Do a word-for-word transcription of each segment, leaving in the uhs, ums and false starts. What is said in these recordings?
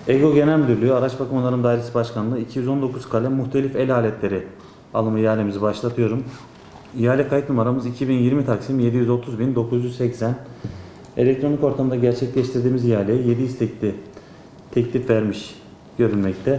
EGO Genel Müdürlüğü Araç Bakım Onarım Dairesi Başkanlığı iki yüz on dokuz kalem muhtelif el aletleri alımı ihalemizi başlatıyorum. İhale kayıt numaramız iki bin yirmi Taksim yedi yüz otuz bin dokuz yüz seksen. Elektronik ortamda gerçekleştirdiğimiz ihaleye yedi istekli teklif vermiş görülmekte.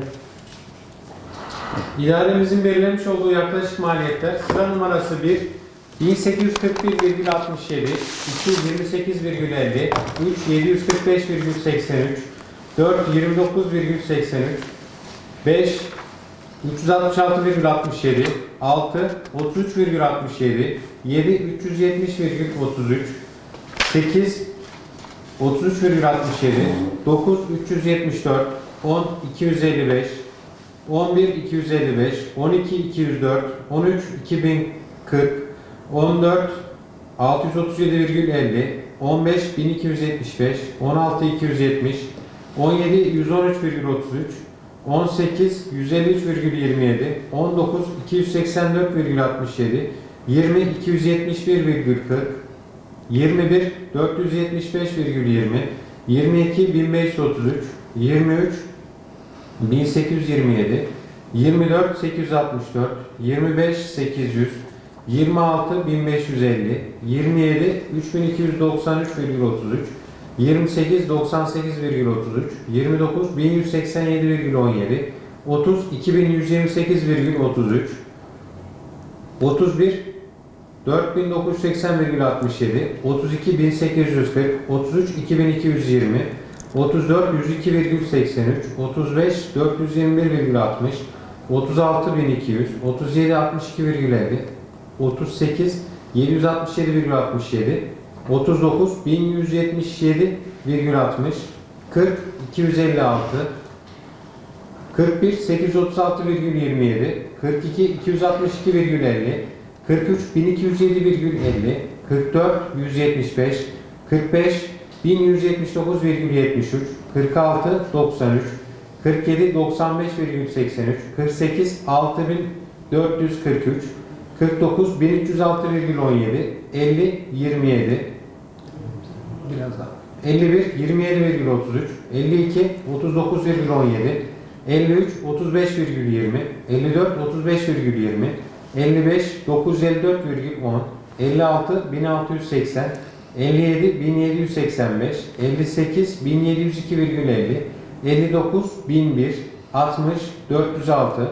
İdaремizin belirlemiş olduğu yaklaşık maliyetler sıra numarası bir bin sekiz yüz kırk bir virgül altmış yedi, iki yüz yirmi sekiz virgül elli, üç yedi yüz kırk beş virgül seksen üç, dört yirmi dokuz virgül seksen üç, beş üç yüz altmış altı virgül altmış yedi, altı otuz üç virgül altmış yedi, yedi üç yüz yetmiş virgül otuz üç, sekiz otuz üç virgül altmış yedi, dokuz üç yüz yetmiş dört, on iki yüz elli beş, on bir iki yüz elli beş, on iki iki yüz dört, on üç iki bin kırk, on dört altı yüz otuz yedi virgül elli, on beş bin iki yüz yetmiş beş, on altı iki yüz yetmiş, on yedi yüz on üç virgül otuz üç, on sekiz yüz elli üç virgül yirmi yedi, on dokuz iki yüz seksen dört virgül altmış yedi, yirmi iki yüz yetmiş bir virgül kırk, yirmi bir dört yüz yetmiş beş virgül yirmi, yirmi iki bin beş yüz otuz üç, yirmi üç bin sekiz yüz yirmi yedi, yirmi dört sekiz yüz altmış dört, yirmi beş sekiz yüz, yirmi altı bin beş yüz elli, yirmi yedi üç bin iki yüz doksan üç virgül otuz üç, yirmi sekiz doksan sekiz virgül otuz üç, yirmi dokuz bin yüz seksen yedi virgül on yedi, otuz iki bin yüz yirmi sekiz virgül otuz üç, otuz bir dört bin dokuz yüz seksen virgül altmış yedi, otuz iki bin sekiz yüz kırk, otuz üç iki bin iki yüz yirmi, otuz dört yüz iki virgül seksen üç, otuz beş dört yüz yirmi bir virgül altmış, otuz altı bin iki yüz, otuz yedi altmış iki virgül elli, otuz sekiz yedi yüz altmış yedi virgül altmış yedi, otuz dokuz bin yüz yetmiş yedi virgül altmış, kırk iki yüz elli altı, kırk bir sekiz yüz otuz altı virgül yirmi yedi, kırk iki iki yüz altmış iki virgül elli, kırk üç bin iki yüz yedi virgül elli, kırk dört yüz yetmiş beş, kırk beş bin yüz yetmiş dokuz virgül yetmiş üç, kırk altı doksan üç, kırk yedi doksan beş virgül seksen üç, kırk sekiz altı bin dört yüz kırk üç, kırk dokuz bin üç yüz altı virgül on yedi, elli yirmi yedi, biraz daha, elli bir yirmi yedi virgül otuz üç, elli iki otuz dokuz virgül on yedi, elli üç otuz beş virgül yirmi, elli dört otuz beş virgül yirmi, elli beş dokuz yüz elli dört virgül on, elli altı bin altı yüz seksen, elli yedi bin yedi yüz seksen beş, elli sekiz bin yedi yüz iki virgül elli, elli dokuz bin bir, altmış dört yüz altı,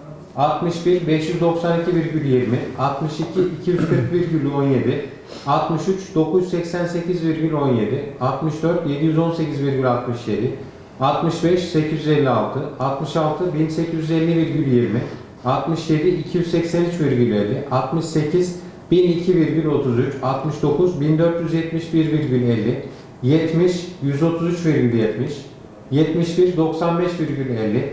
altmış bir beş yüz doksan iki virgül yirmi, altmış iki iki yüz kırk virgül on yedi, altmış üç dokuz yüz seksen sekiz virgül on yedi, altmış dört yedi yüz on sekiz virgül altmış yedi, altmış beş sekiz yüz elli altı, altmış altı bin sekiz yüz elli virgül yirmi, altmış yedi iki yüz seksen üç virgül elli, altmış sekiz bin iki virgül otuz üç, altmış dokuz bin dört yüz yetmiş bir virgül elli, yetmiş yüz otuz üç virgül yetmiş, yetmiş bir doksan beş virgül elli,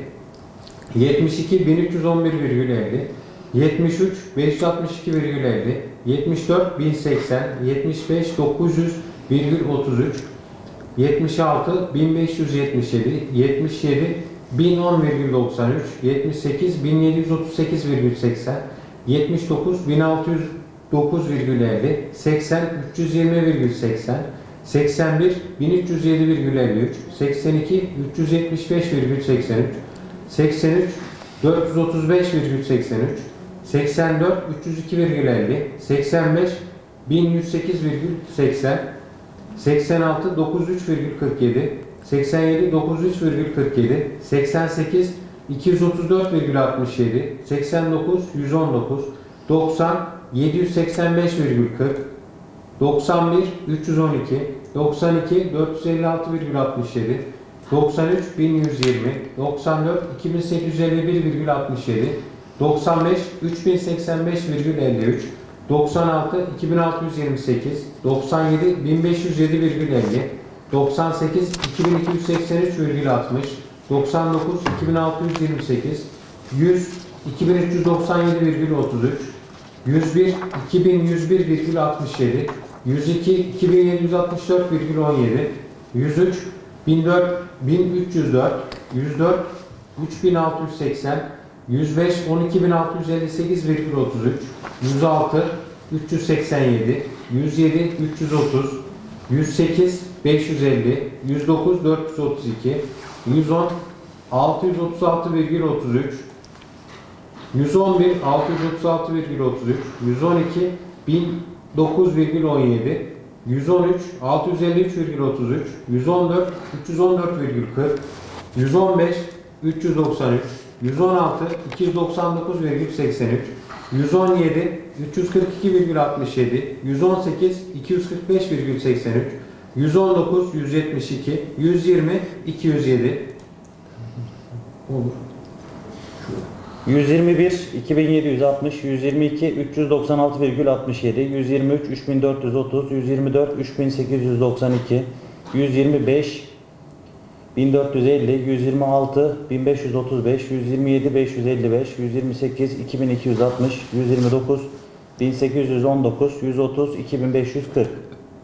yetmiş iki bin üç yüz on bir virgül elli, yetmiş üç beş yüz altmış iki virgül elli, yetmiş dört bin seksen, yetmiş beş dokuz yüz virgül otuz üç, yetmiş altı bin beş yüz yetmiş yedi, yetmiş yedi bin on virgül doksan üç, yetmiş sekiz bin yedi yüz otuz sekiz virgül seksen, yetmiş dokuz bin altı yüz dokuz virgül elli, seksen üç yüz yirmi virgül seksen, seksen bir bin üç yüz yedi virgül elli üç, seksen iki üç yüz yetmiş beş virgül seksen üç, seksen üç dört yüz otuz beş virgül seksen üç, seksen dört üç yüz iki virgül elli, seksen beş bin yüz sekiz virgül seksen, seksen altı dokuz yüz üç virgül kırk yedi, seksen yedi dokuz yüz üç virgül kırk yedi, seksen sekiz iki yüz otuz dört virgül altmış yedi, seksen dokuz yüz on dokuz, doksan yedi yüz seksen beş virgül kırk, doksan bir üç yüz on iki, doksan iki dört yüz elli altı virgül altmış yedi, doksan üç bin yüz yirmi, doksan dört iki bin sekiz yüz elli bir virgül altmış yedi, doksan beş üç bin seksen beş virgül elli üç, doksan altı iki bin altı yüz yirmi sekiz, doksan yedi bin beş yüz yedi virgül elli, doksan sekiz iki bin iki yüz seksen üç virgül altmış, doksan dokuz iki bin altı yüz yirmi sekiz, yüz iki bin üç yüz doksan yedi virgül otuz üç, yüz bir iki bin yüz bir virgül altmış yedi, yüz iki iki bin yedi yüz altmış dört virgül on yedi, yüz üç bin üç yüz dört, yüz dört üç bin altı yüz seksen, yüz beş on iki bin altı yüz elli sekiz virgül otuz üç, yüz altı üç yüz seksen yedi, yüz yedi üç yüz otuz, yüz sekiz beş yüz elli, yüz dokuz dört yüz otuz iki, yüz on altı yüz otuz altı virgül otuz üç, yüz on bir altı yüz otuz altı virgül otuz üç, yüz on iki bin dokuz virgül on yedi, yüz on üç altı yüz elli üç virgül otuz üç, yüz on dört üç yüz on dört virgül kırk, yüz on beş üç yüz doksan üç, yüz on altı iki yüz doksan dokuz virgül seksen üç, yüz on yedi üç yüz kırk iki virgül altmış yedi, yüz on sekiz iki yüz kırk beş virgül seksen üç, yüz on dokuz yüz yetmiş iki, yüz yirmi iki yüz yedi. Olur. yüz yirmi bir iki bin yedi yüz altmış, yüz yirmi iki üç yüz doksan altı virgül altmış yedi, yüz yirmi üç üç bin dört yüz otuz, yüz yirmi dört üç bin sekiz yüz doksan iki, yüz yirmi beş bin dört yüz elli, yüz yirmi altı bin beş yüz otuz beş, yüz yirmi yedi beş yüz elli beş, yüz yirmi sekiz iki bin iki yüz altmış, yüz yirmi dokuz bin sekiz yüz on dokuz, yüz otuz iki bin beş yüz kırk,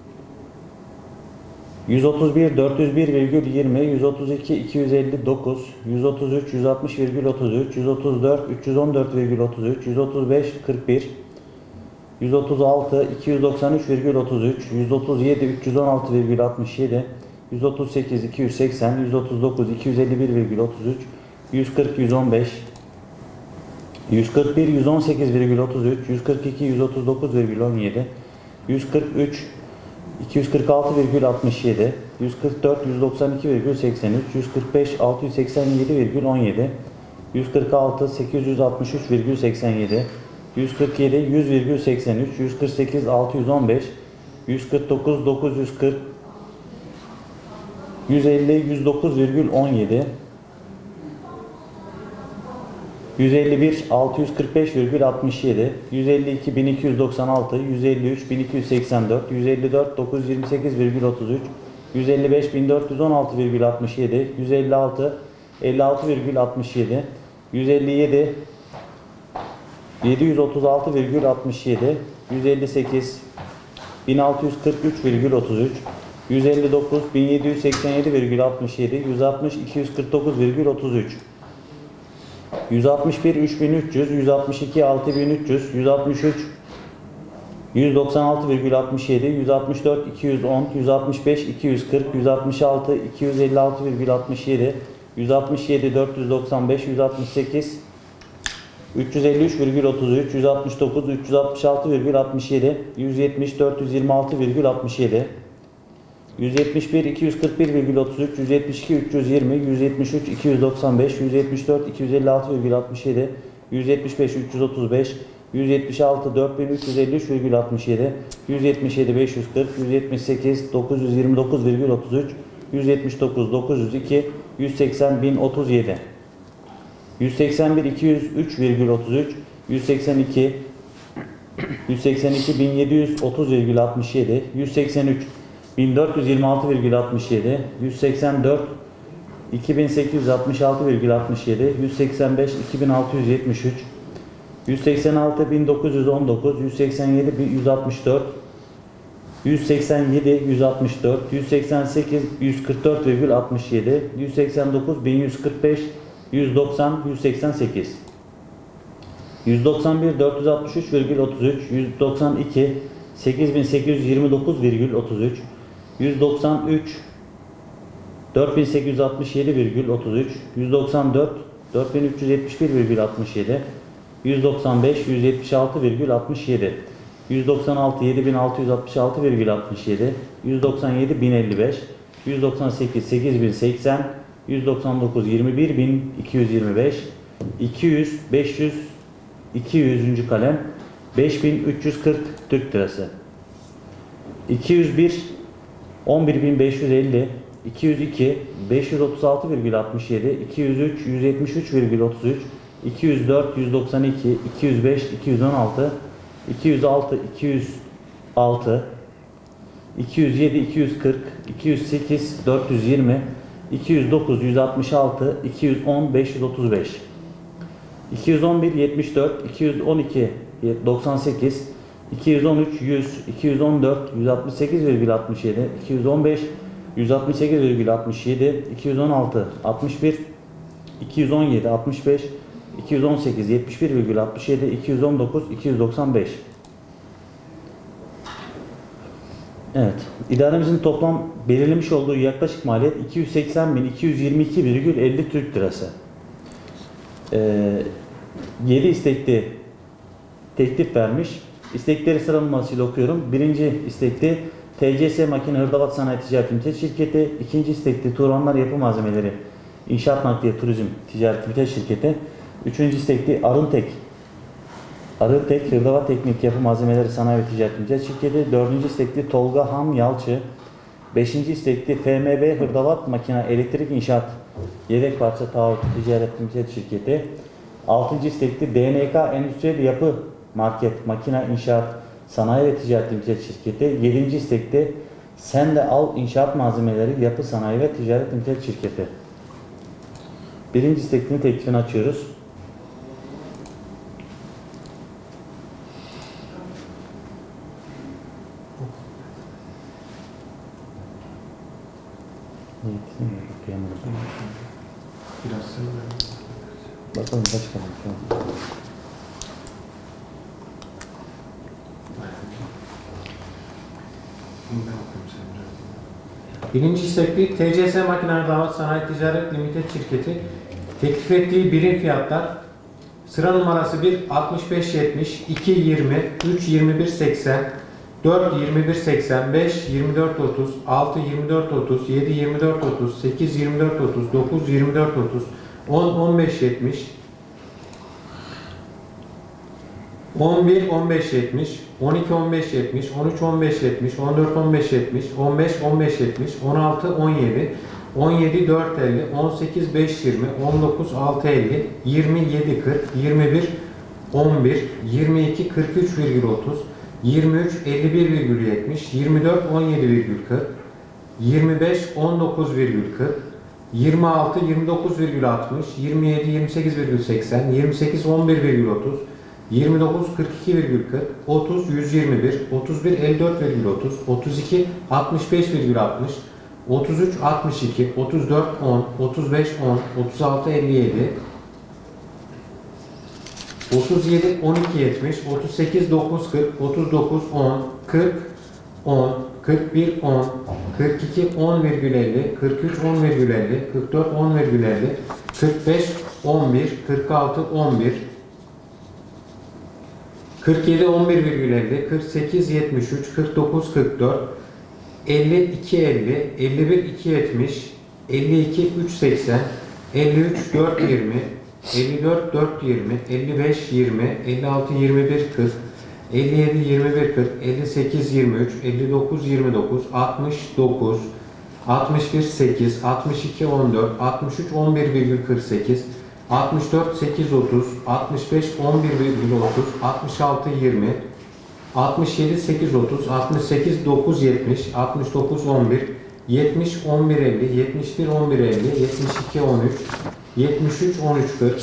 yüz otuz bir dört yüz bir virgül yirmi, yüz otuz iki iki yüz elli dokuz, yüz otuz üç yüz altmış virgül otuz üç, yüz otuz dört üç yüz on dört virgül otuz üç, yüz otuz beş kırk bir, yüz otuz altı iki yüz doksan üç virgül otuz üç, yüz otuz yedi üç yüz on altı virgül altmış yedi, yüz otuz sekiz iki yüz seksen, yüz otuz dokuz iki yüz elli bir virgül otuz üç, yüz kırk yüz on beş, yüz kırk bir yüz on sekiz virgül otuz üç, yüz kırk iki yüz otuz dokuz virgül on yedi, yüz kırk üç iki yüz kırk altı virgül altmış yedi, yüz kırk dört yüz doksan iki virgül seksen üç, yüz kırk beş altı yüz seksen yedi virgül on yedi, yüz kırk altı sekiz yüz altmış üç virgül seksen yedi, yüz kırk yedi yüz virgül seksen üç, yüz kırk sekiz altı yüz on beş, yüz kırk dokuz dokuz yüz kırk, yüz elli yüz dokuz virgül on yedi, yüz elli bir altı yüz kırk beş virgül altmış yedi, yüz elli iki bin iki yüz doksan altı, yüz elli üç bin iki yüz seksen dört, yüz elli dört dokuz yüz yirmi sekiz virgül otuz üç, yüz elli beş bin dört yüz on altı virgül altmış yedi, yüz elli altı elli altı virgül altmış yedi, yüz elli yedi yedi yüz otuz altı virgül altmış yedi, yüz elli sekiz bin altı yüz kırk üç virgül otuz üç, yüz elli dokuz bin yedi yüz seksen yedi virgül altmış yedi, yüz altmış iki yüz kırk dokuz virgül otuz üç, yüz altmış bir üç bin üç yüz, yüz altmış iki altı bin üç yüz, yüz altmış üç yüz doksan altı virgül altmış yedi, yüz altmış dört iki yüz on, yüz altmış beş iki yüz kırk, yüz altmış altı iki yüz elli altı virgül altmış yedi, yüz altmış yedi dört yüz doksan beş, yüz altmış sekiz üç yüz elli üç virgül otuz üç, yüz altmış dokuz üç yüz altmış altı virgül altmış yedi, yüz yetmiş dört yüz yirmi altı virgül altmış yedi, yüz yetmiş bir iki yüz kırk bir virgül otuz üç, yüz yetmiş iki üç yüz yirmi, yüz yetmiş üç iki yüz doksan beş, yüz yetmiş dört iki yüz elli altı virgül altmış yedi, yüz yetmiş beş üç yüz otuz beş, yüz yetmiş altı dört bin üç yüz elli üç virgül altmış yedi, yüz yetmiş yedi beş yüz kırk, yüz yetmiş sekiz dokuz yüz yirmi dokuz virgül otuz üç, yüz yetmiş dokuz dokuz yüz iki, yüz seksen bin otuz yedi, yüz seksen bir iki yüz üç virgül otuz üç, yüz seksen iki yüz seksen iki bin yedi yüz otuz virgül altmış yedi, yüz seksen üç bin dört yüz yirmi altı virgül altmış yedi, yüz seksen dört iki bin sekiz yüz altmış altı virgül altmış yedi, yüz seksen beş iki bin altı yüz yetmiş üç, yüz seksen altı bin dokuz yüz on dokuz, yüz seksen yedi bin yüz altmış dört, yüz seksen yedi yüz altmış dört, yüz seksen sekiz yüz kırk dört virgül altmış yedi, yüz seksen dokuz bin yüz kırk beş, yüz doksan yüz seksen sekiz, yüz doksan bir dört yüz altmış üç virgül otuz üç, yüz doksan iki sekiz bin sekiz yüz yirmi dokuz virgül otuz üç, yüz doksan üç dört bin sekiz yüz altmış yedi virgül otuz üç, yüz doksan dört dört bin üç yüz yetmiş bir virgül altmış yedi, yüz doksan beş yüz yetmiş altı virgül altmış yedi, yüz doksan altı yedi bin altı yüz altmış altı virgül altmış yedi, yüz doksan yedi bin elli beş, yüz doksan sekiz sekiz bin seksen, yüz doksan dokuz yirmi bir bin iki yüz yirmi beş, iki yüz beş yüz iki yüzüncü kalem beş bin üç yüz kırk Türk Lirası, iki yüz bir on bir bin beş yüz elli, iki yüz iki beş yüz otuz altı virgül altmış yedi, iki yüz üç yüz yetmiş üç virgül otuz üç, iki yüz dört yüz doksan iki, iki yüz beş iki yüz on altı, iki yüz altı iki yüz altı, iki yüz yedi iki yüz kırk, iki yüz sekiz dört yüz yirmi, iki yüz dokuz yüz altmış altı, iki yüz on beş yüz otuz beş, iki yüz on bir yetmiş dört, iki yüz on iki doksan sekiz, iki yüz on üç yüz, iki yüz on dört yüz altmış sekiz virgül altmış yedi, iki yüz on beş yüz altmış sekiz virgül altmış yedi, iki yüz on altı altmış bir, iki yüz on yedi altmış beş, iki yüz on sekiz yetmiş bir virgül altmış yedi, iki yüz on dokuz iki yüz doksan beş. Evet. İdaremizin toplam belirlemiş olduğu yaklaşık maliyet iki yüz seksen bin iki yüz yirmi iki virgül elli Türk Lirası. Ee, yedi istekli teklif vermiş. İstekleri sıralamasıyla okuyorum. Birinci istekli T C S Makine Hırdavat Sanayi Ticaret Limited Şirketi. İkinci istekli Turanlar Yapı Malzemeleri İnşaat Nakliye Turizm Ticaret Limited Şirketi. Üçüncü istekli Arıntek Arıntek Hırdavat Teknik Yapı Malzemeleri Sanayi ve Ticaret Limited Şirketi. Dördüncü istekli Tolga Han Yalçı. Beşinci istekli F M B Hırdavat Makine Elektrik İnşaat Yedek Parça Taahhüt Ticaret Limited Şirketi. Altıncı istekli D N K Endüstriyel Yapı Market Makine İnşaat Sanayi ve Ticaret Limited Şirketi. Yedinci istekli Sen de Al İnşaat Malzemeleri Yapı Sanayi ve Ticaret Limited Şirketi. Birinci isteklinin teklifini açıyoruz. Biraz sonra. Bakalım kaç kalmış şu an. Birinci istekli T C S Makine Hırdavat Sanayi Ticaret Limited Şirketi teklif ettiği birim fiyatlar sıra numarası bir altmış beş yetmiş, iki yirmi, üç yirmi bir seksen, dört yirmi bir seksen, beş yirmi dört otuz, altı yirmi dört otuz, yedi yirmi dört otuz, sekiz yirmi dört otuz, dokuz yirmi dört otuz, on on beş yetmiş, on bir on beş yetmiş, on iki on beş yetmiş, on üç on beş yetmiş, on dört on beş yetmiş, on beş on beş yetmiş, on altı on yedi, on yedi dört elli, on sekiz beş yirmi, on dokuz altı elli, yirmi yedi kırk, yirmi bir on bir, yirmi iki kırk üç virgül otuz, yirmi üç elli bir virgül yetmiş, yirmi dört on yedi virgül kırk, yirmi beş on dokuz virgül kırk, yirmi altı yirmi dokuz virgül altmış, yirmi yedi yirmi sekiz virgül seksen, yirmi sekiz on bir virgül otuz, yirmi dokuz kırk iki virgül kırk, otuz yüz yirmi bir, otuz bir elli dört virgül otuz, otuz iki altmış beş virgül altmış, otuz üç altmış iki, otuz dört on, otuz beş on, otuz altı elli yedi, otuz yedi on iki yetmiş, otuz sekiz dokuz kırk, otuz dokuz on, kırk on, kırk bir on, kırk iki on virgül elli, kırk üç on virgül elli, kırk dört on virgül elli, kırk beş on bir, kırk altı on bir, kırk yedi on bir virgül elli, kırk sekiz yetmiş üç, kırk dokuz kırk dört, elli iki elli, elli bir iki yetmiş, elli iki üç seksen, elli üç dört yirmi, elli dört dört yirmi, elli beş yirmi, elli altı yirmi bir kırk, elli yedi yirmi bir kırk, elli sekiz yirmi üç, elli dokuz yirmi dokuz, altmış dokuz, altmış bir sekiz, altmış iki on dört, altmış üç on bir virgül kırk sekiz, altmış dört sekiz otuz, altmış beş on bir virgül otuz, altmış altı yirmi, altmış yedi sekiz otuz, altmış sekiz dokuz yetmiş, altmış dokuz on bir, yetmiş on bir elli, yetmiş bir on bir elli, yetmiş iki on üç, yetmiş üç on üç kırk,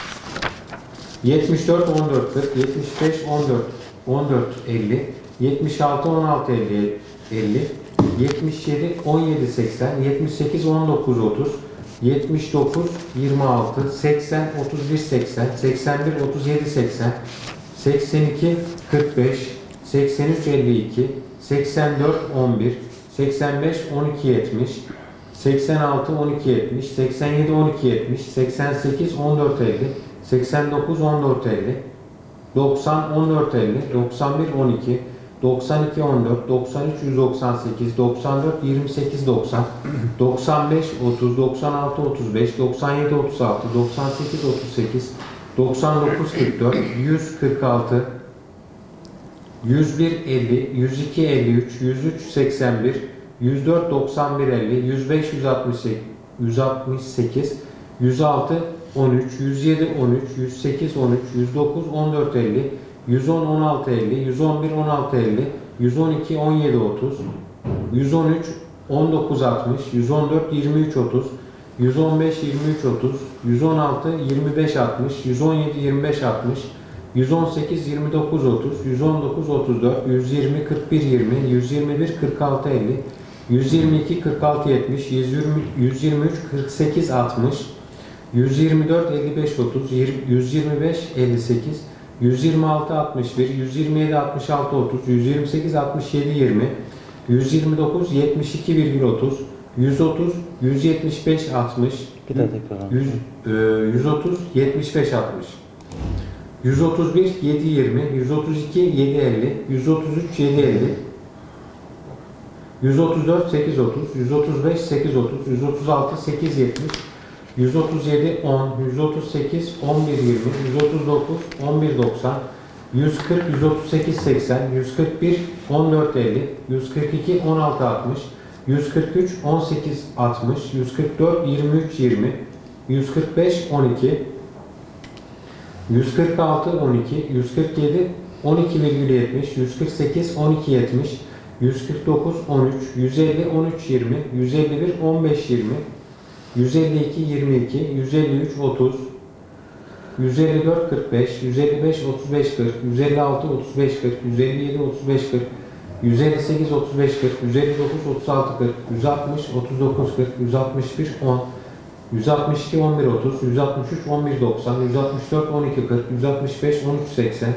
yetmiş dört on dört kırk, yetmiş beş on dört on dört elli, yetmiş altı on altı elli, elli, yetmiş yedi on yedi seksen, yetmiş sekiz on dokuz otuz, yetmiş dokuz yirmi altı, seksen otuz bir seksen, seksen bir otuz yedi seksen, seksen iki kırk beş, seksen üç elli iki, seksen dört on bir, seksen beş on iki yetmiş, seksen altı on iki yetmiş, seksen yedi on iki yetmiş, seksen sekiz on dört elli, seksen dokuz on dört elli, doksan on dört elli, doksan bir on iki, doksan iki on dört, doksan üç yüz doksan sekiz, doksan dört yirmi sekiz doksan, doksan beş otuz, doksan altı otuz beş, doksan yedi otuz altı, doksan sekiz otuz sekiz, doksan dokuz kırk dört, yüz kırk altı, yüz bir elli, yüz iki elli üç, yüz üç seksen bir, yüz dört doksan bir elli, yüz beş yüz altmış sekiz, yüz altmış sekiz, yüz altı on üç, yüz yedi on üç, yüz sekiz on üç, yüz dokuz on dört elli, yüz on on altı elli, yüz on bir on altı elli, yüz on iki on yedi otuz, yüz on üç on dokuz altmış, yüz on dört yirmi üç otuz, yüz on beş yirmi üç otuz, yüz on altı yirmi beş altmış, yüz on yedi yirmi beş altmış, yüz on sekiz yirmi dokuz otuz, yüz on dokuz otuz dört, yüz yirmi kırk bir yirmi, yüz yirmi bir kırk altı elli, yüz yirmi iki kırk altı yetmiş, yüz yirmi, yüz yirmi üç kırk sekiz altmış, yüz yirmi dört elli beş otuz, yüz yirmi beş elli sekiz, yüz yirmi altı altmış bir, yüz yirmi yedi altmış altı otuz, yüz yirmi sekiz altmış yedi yirmi, yüz yirmi dokuz yetmiş iki virgül otuz, yüz otuz yüz yetmiş beş altmış, Bir daha tekrar. yüz, e, yüz otuz yetmiş beş altmış, yüz otuz bir yedi yirmi, yüz otuz iki yedi elli, yüz otuz üç yedi elli, yüz otuz dört sekiz otuz, yüz otuz beş sekiz otuz, yüz otuz altı sekiz yetmiş, yüz otuz yedi on, yüz otuz sekiz on bir yirmi, yüz otuz dokuz on bir doksan, yüz kırk yüz otuz sekiz seksen, yüz kırk bir on dört elli, yüz kırk iki on altı altmış, yüz kırk üç on sekiz altmış, yüz kırk dört yirmi üç yirmi, yüz kırk beş on iki, yüz kırk altı on iki, yüz kırk yedi on iki virgül yetmiş, yüz kırk sekiz on iki yetmiş, yüz kırk dokuz on üç, yüz elli on üç yirmi, yüz elli bir on beş yirmi, yüz elli iki yirmi iki, yüz elli üç otuz, yüz elli dört kırk beş, yüz elli beş otuz beş kırk, yüz elli altı otuz beş kırk, yüz elli yedi otuz beş kırk, yüz elli sekiz otuz beş kırk, yüz elli dokuz otuz altı kırk, yüz altmış otuz dokuz kırk, yüz altmış bir on, yüz altmış iki on bir otuz, yüz altmış üç on bir doksan, yüz altmış dört on iki kırk, yüz altmış beş on üç seksen,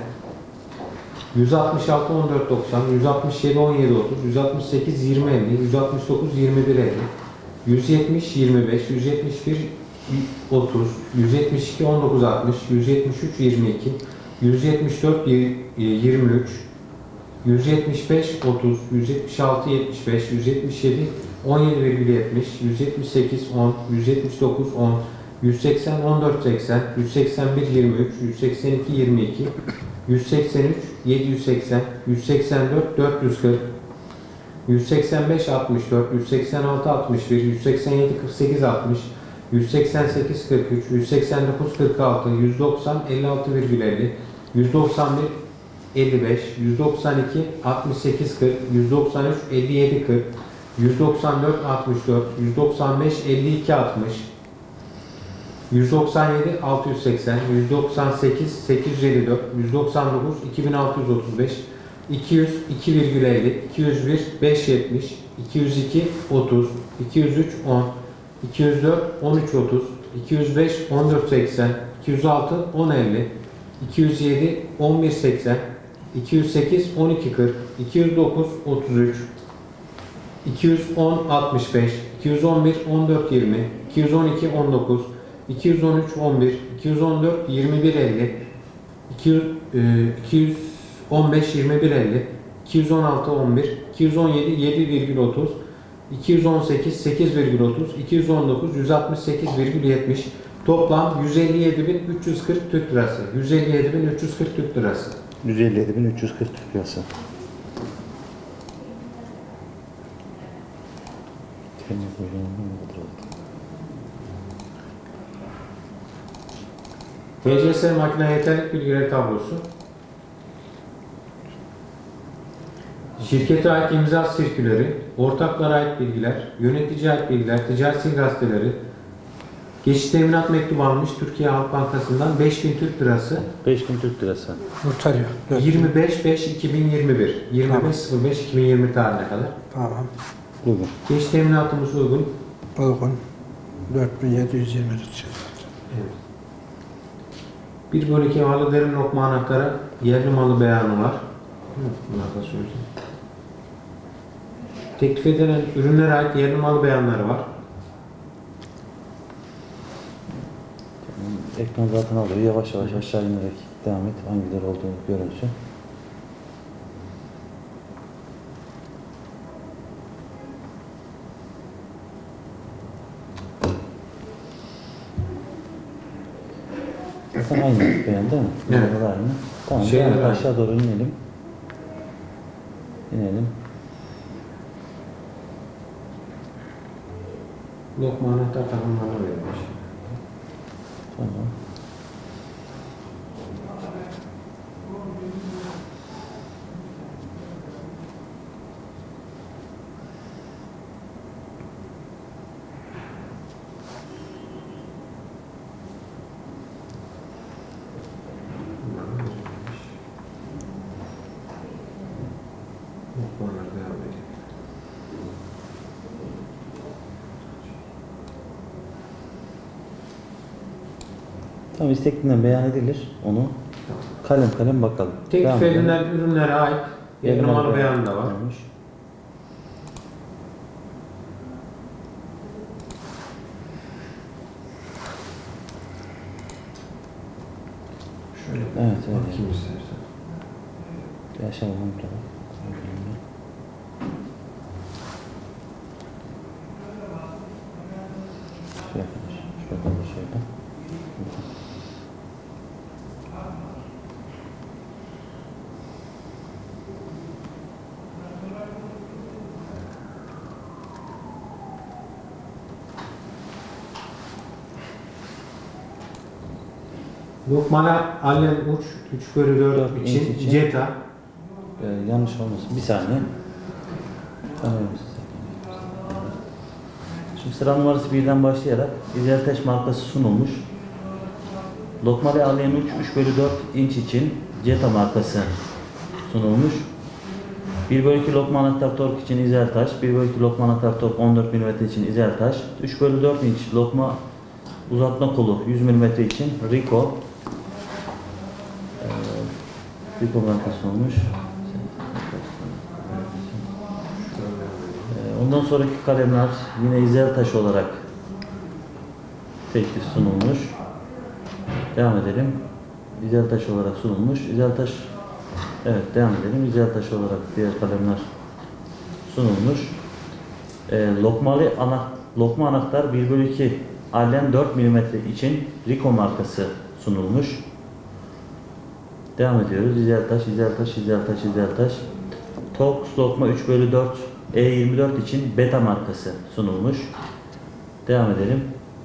yüz altmış altı on dört doksan, yüz altmış yedi on yedi otuz, yüz altmış sekiz yirmi elli, yüz altmış dokuz yirmi bir elli, yüz yetmiş yirmi beş, yüz yetmiş bir otuz, yüz yetmiş iki on dokuz altmış, yüz yetmiş üç yirmi iki, yüz yetmiş dört yirmi üç, yüz yetmiş beş otuz, yüz yetmiş altı yetmiş beş, yüz yetmiş yedi on yedi virgül yetmiş, yüz yetmiş sekiz on, yüz yetmiş dokuz on, yüz seksen on dört seksen, yüz seksen bir yirmi üç, yüz seksen iki yirmi iki, yüz seksen üç yedi yüz seksen, yüz seksen dört dört yüz kırk, yüz seksen beş altmış dört, yüz seksen altı altmış bir, yüz seksen yedi kırk sekiz altmış, yüz seksen sekiz kırk üç, yüz seksen dokuz kırk altı, yüz doksan elli altı virgül elli, yüz doksan bir elli beş, yüz doksan iki altmış sekiz kırk, yüz doksan üç elli yedi kırk, yüz doksan dört altmış dört, yüz doksan beş elli iki altmış, yüz doksan yedi altı yüz seksen, yüz doksan sekiz sekiz yüz elli dört, yüz doksan dokuz iki bin altı yüz otuz beş, iki yüz iki virgül elli, iki yüz bir beş yetmiş, iki yüz iki otuz, iki yüz üç on, iki yüz dört on üç otuz, iki yüz beş on dört seksen, iki yüz altı on elli, iki yüz yedi on bir seksen, iki yüz sekiz on iki kırk, iki yüz dokuz otuz üç, iki yüz on altmış beş, iki yüz on bir on dört yirmi, iki yüz on iki on dokuz, iki yüz on üç on bir, iki yüz on dört yirmi bir elli, iki yüz, iki yüz on beş yirmi bir elli, iki yüz on altı on bir, iki yüz on yedi yedi virgül otuz, iki yüz on sekiz sekiz virgül otuz, iki yüz on dokuz yüz altmış sekiz virgül yetmiş, toplam yüz elli yedi bin üç yüz kırk Türk Lirası. yüz elli yedi bin üç yüz kırk Türk Lirası. yüz elli yedi bin üç yüz kırk Türk Lirası. T C S makine yeterlik bilgileri tablosu. Şirkete ait imza sirküleri, ortaklara ait bilgiler, yöneticiye ait bilgiler, ticari gazeteleri, geçiş teminat mektubu almış Türkiye Halk Bankası'ndan beş bin Türk Lirası. beş bin Türk Lirası. Notaryo. yirmi beş beş iki bin yirmi bir. yirmi beş sıfır beş iki bin yirmi tarihine kadar. Tamam. Uygun. Geçiş teminatımız uygun. Uygun. dört bin yedi yüz yirmi dört. Evet. bir bölü iki halı derin lokma anahtara yerli malı beyanı var. Bunlar da söyleyeceğim. Teklif edilen ürünlere ait yerli malı beyanları var. Ekran zaten alıyor. Yavaş yavaş aşağı inerek devam et. Hangileri olduğunu görünsün. Zaten aynı beğen değil mi? Evet. Bunlar da aynı. Tamam. Şeyler Devam et. aynı. Aşağı doğru inelim. İnelim. Lokma anahtar takımlarına verilmiş. Tamam. Lokmalar devam ediyor. Tamam, istekliğinden beyan edilir. Onu kalem kalem bakalım. Teklif Devam edelim. edilen ürünlere ait yerli malı beyanı da var. Varmış. Şöyle Evet, evet. bakayım istersen. Yaşa bakalım. Şöyle, şöyle, şöyle. Lokman Allen uç üç bölü dört Dört için inç için. Jetta. Ee, yanlış olmasın. Bir saniye. Tamam. Şimdi sıra numarası birden başlayarak İzelteş markası sunulmuş. Lokmalı Allen uç üç bölü dört inç için Jetta markası sunulmuş. bir bölü iki lokma anahtar tork için İzeltaş, bir bölü iki lokma anahtar tork on dört milimetre için İzeltaş, üç bölü dört inç lokma uzatma kolu yüz milimetre için Rico. Ee, Rico markası olmuş. Ee, ondan sonraki kalemler yine İzeltaş olarak teklif sunulmuş. Devam edelim. İzeltaş olarak sunulmuş. İzeltaş, evet devam edelim. İzeltaş olarak diğer kalemler sunulmuş. Ee, lokmalı ana, lokma anahtar bir bölü iki Allen dört milimetre için Rico markası sunulmuş. Devam ediyoruz. İzeltaş, İzeltaş, İzeltaş, İzeltaş. Torx lokma üç bölü dört E yirmi dört için Beta markası sunulmuş. Devam edelim.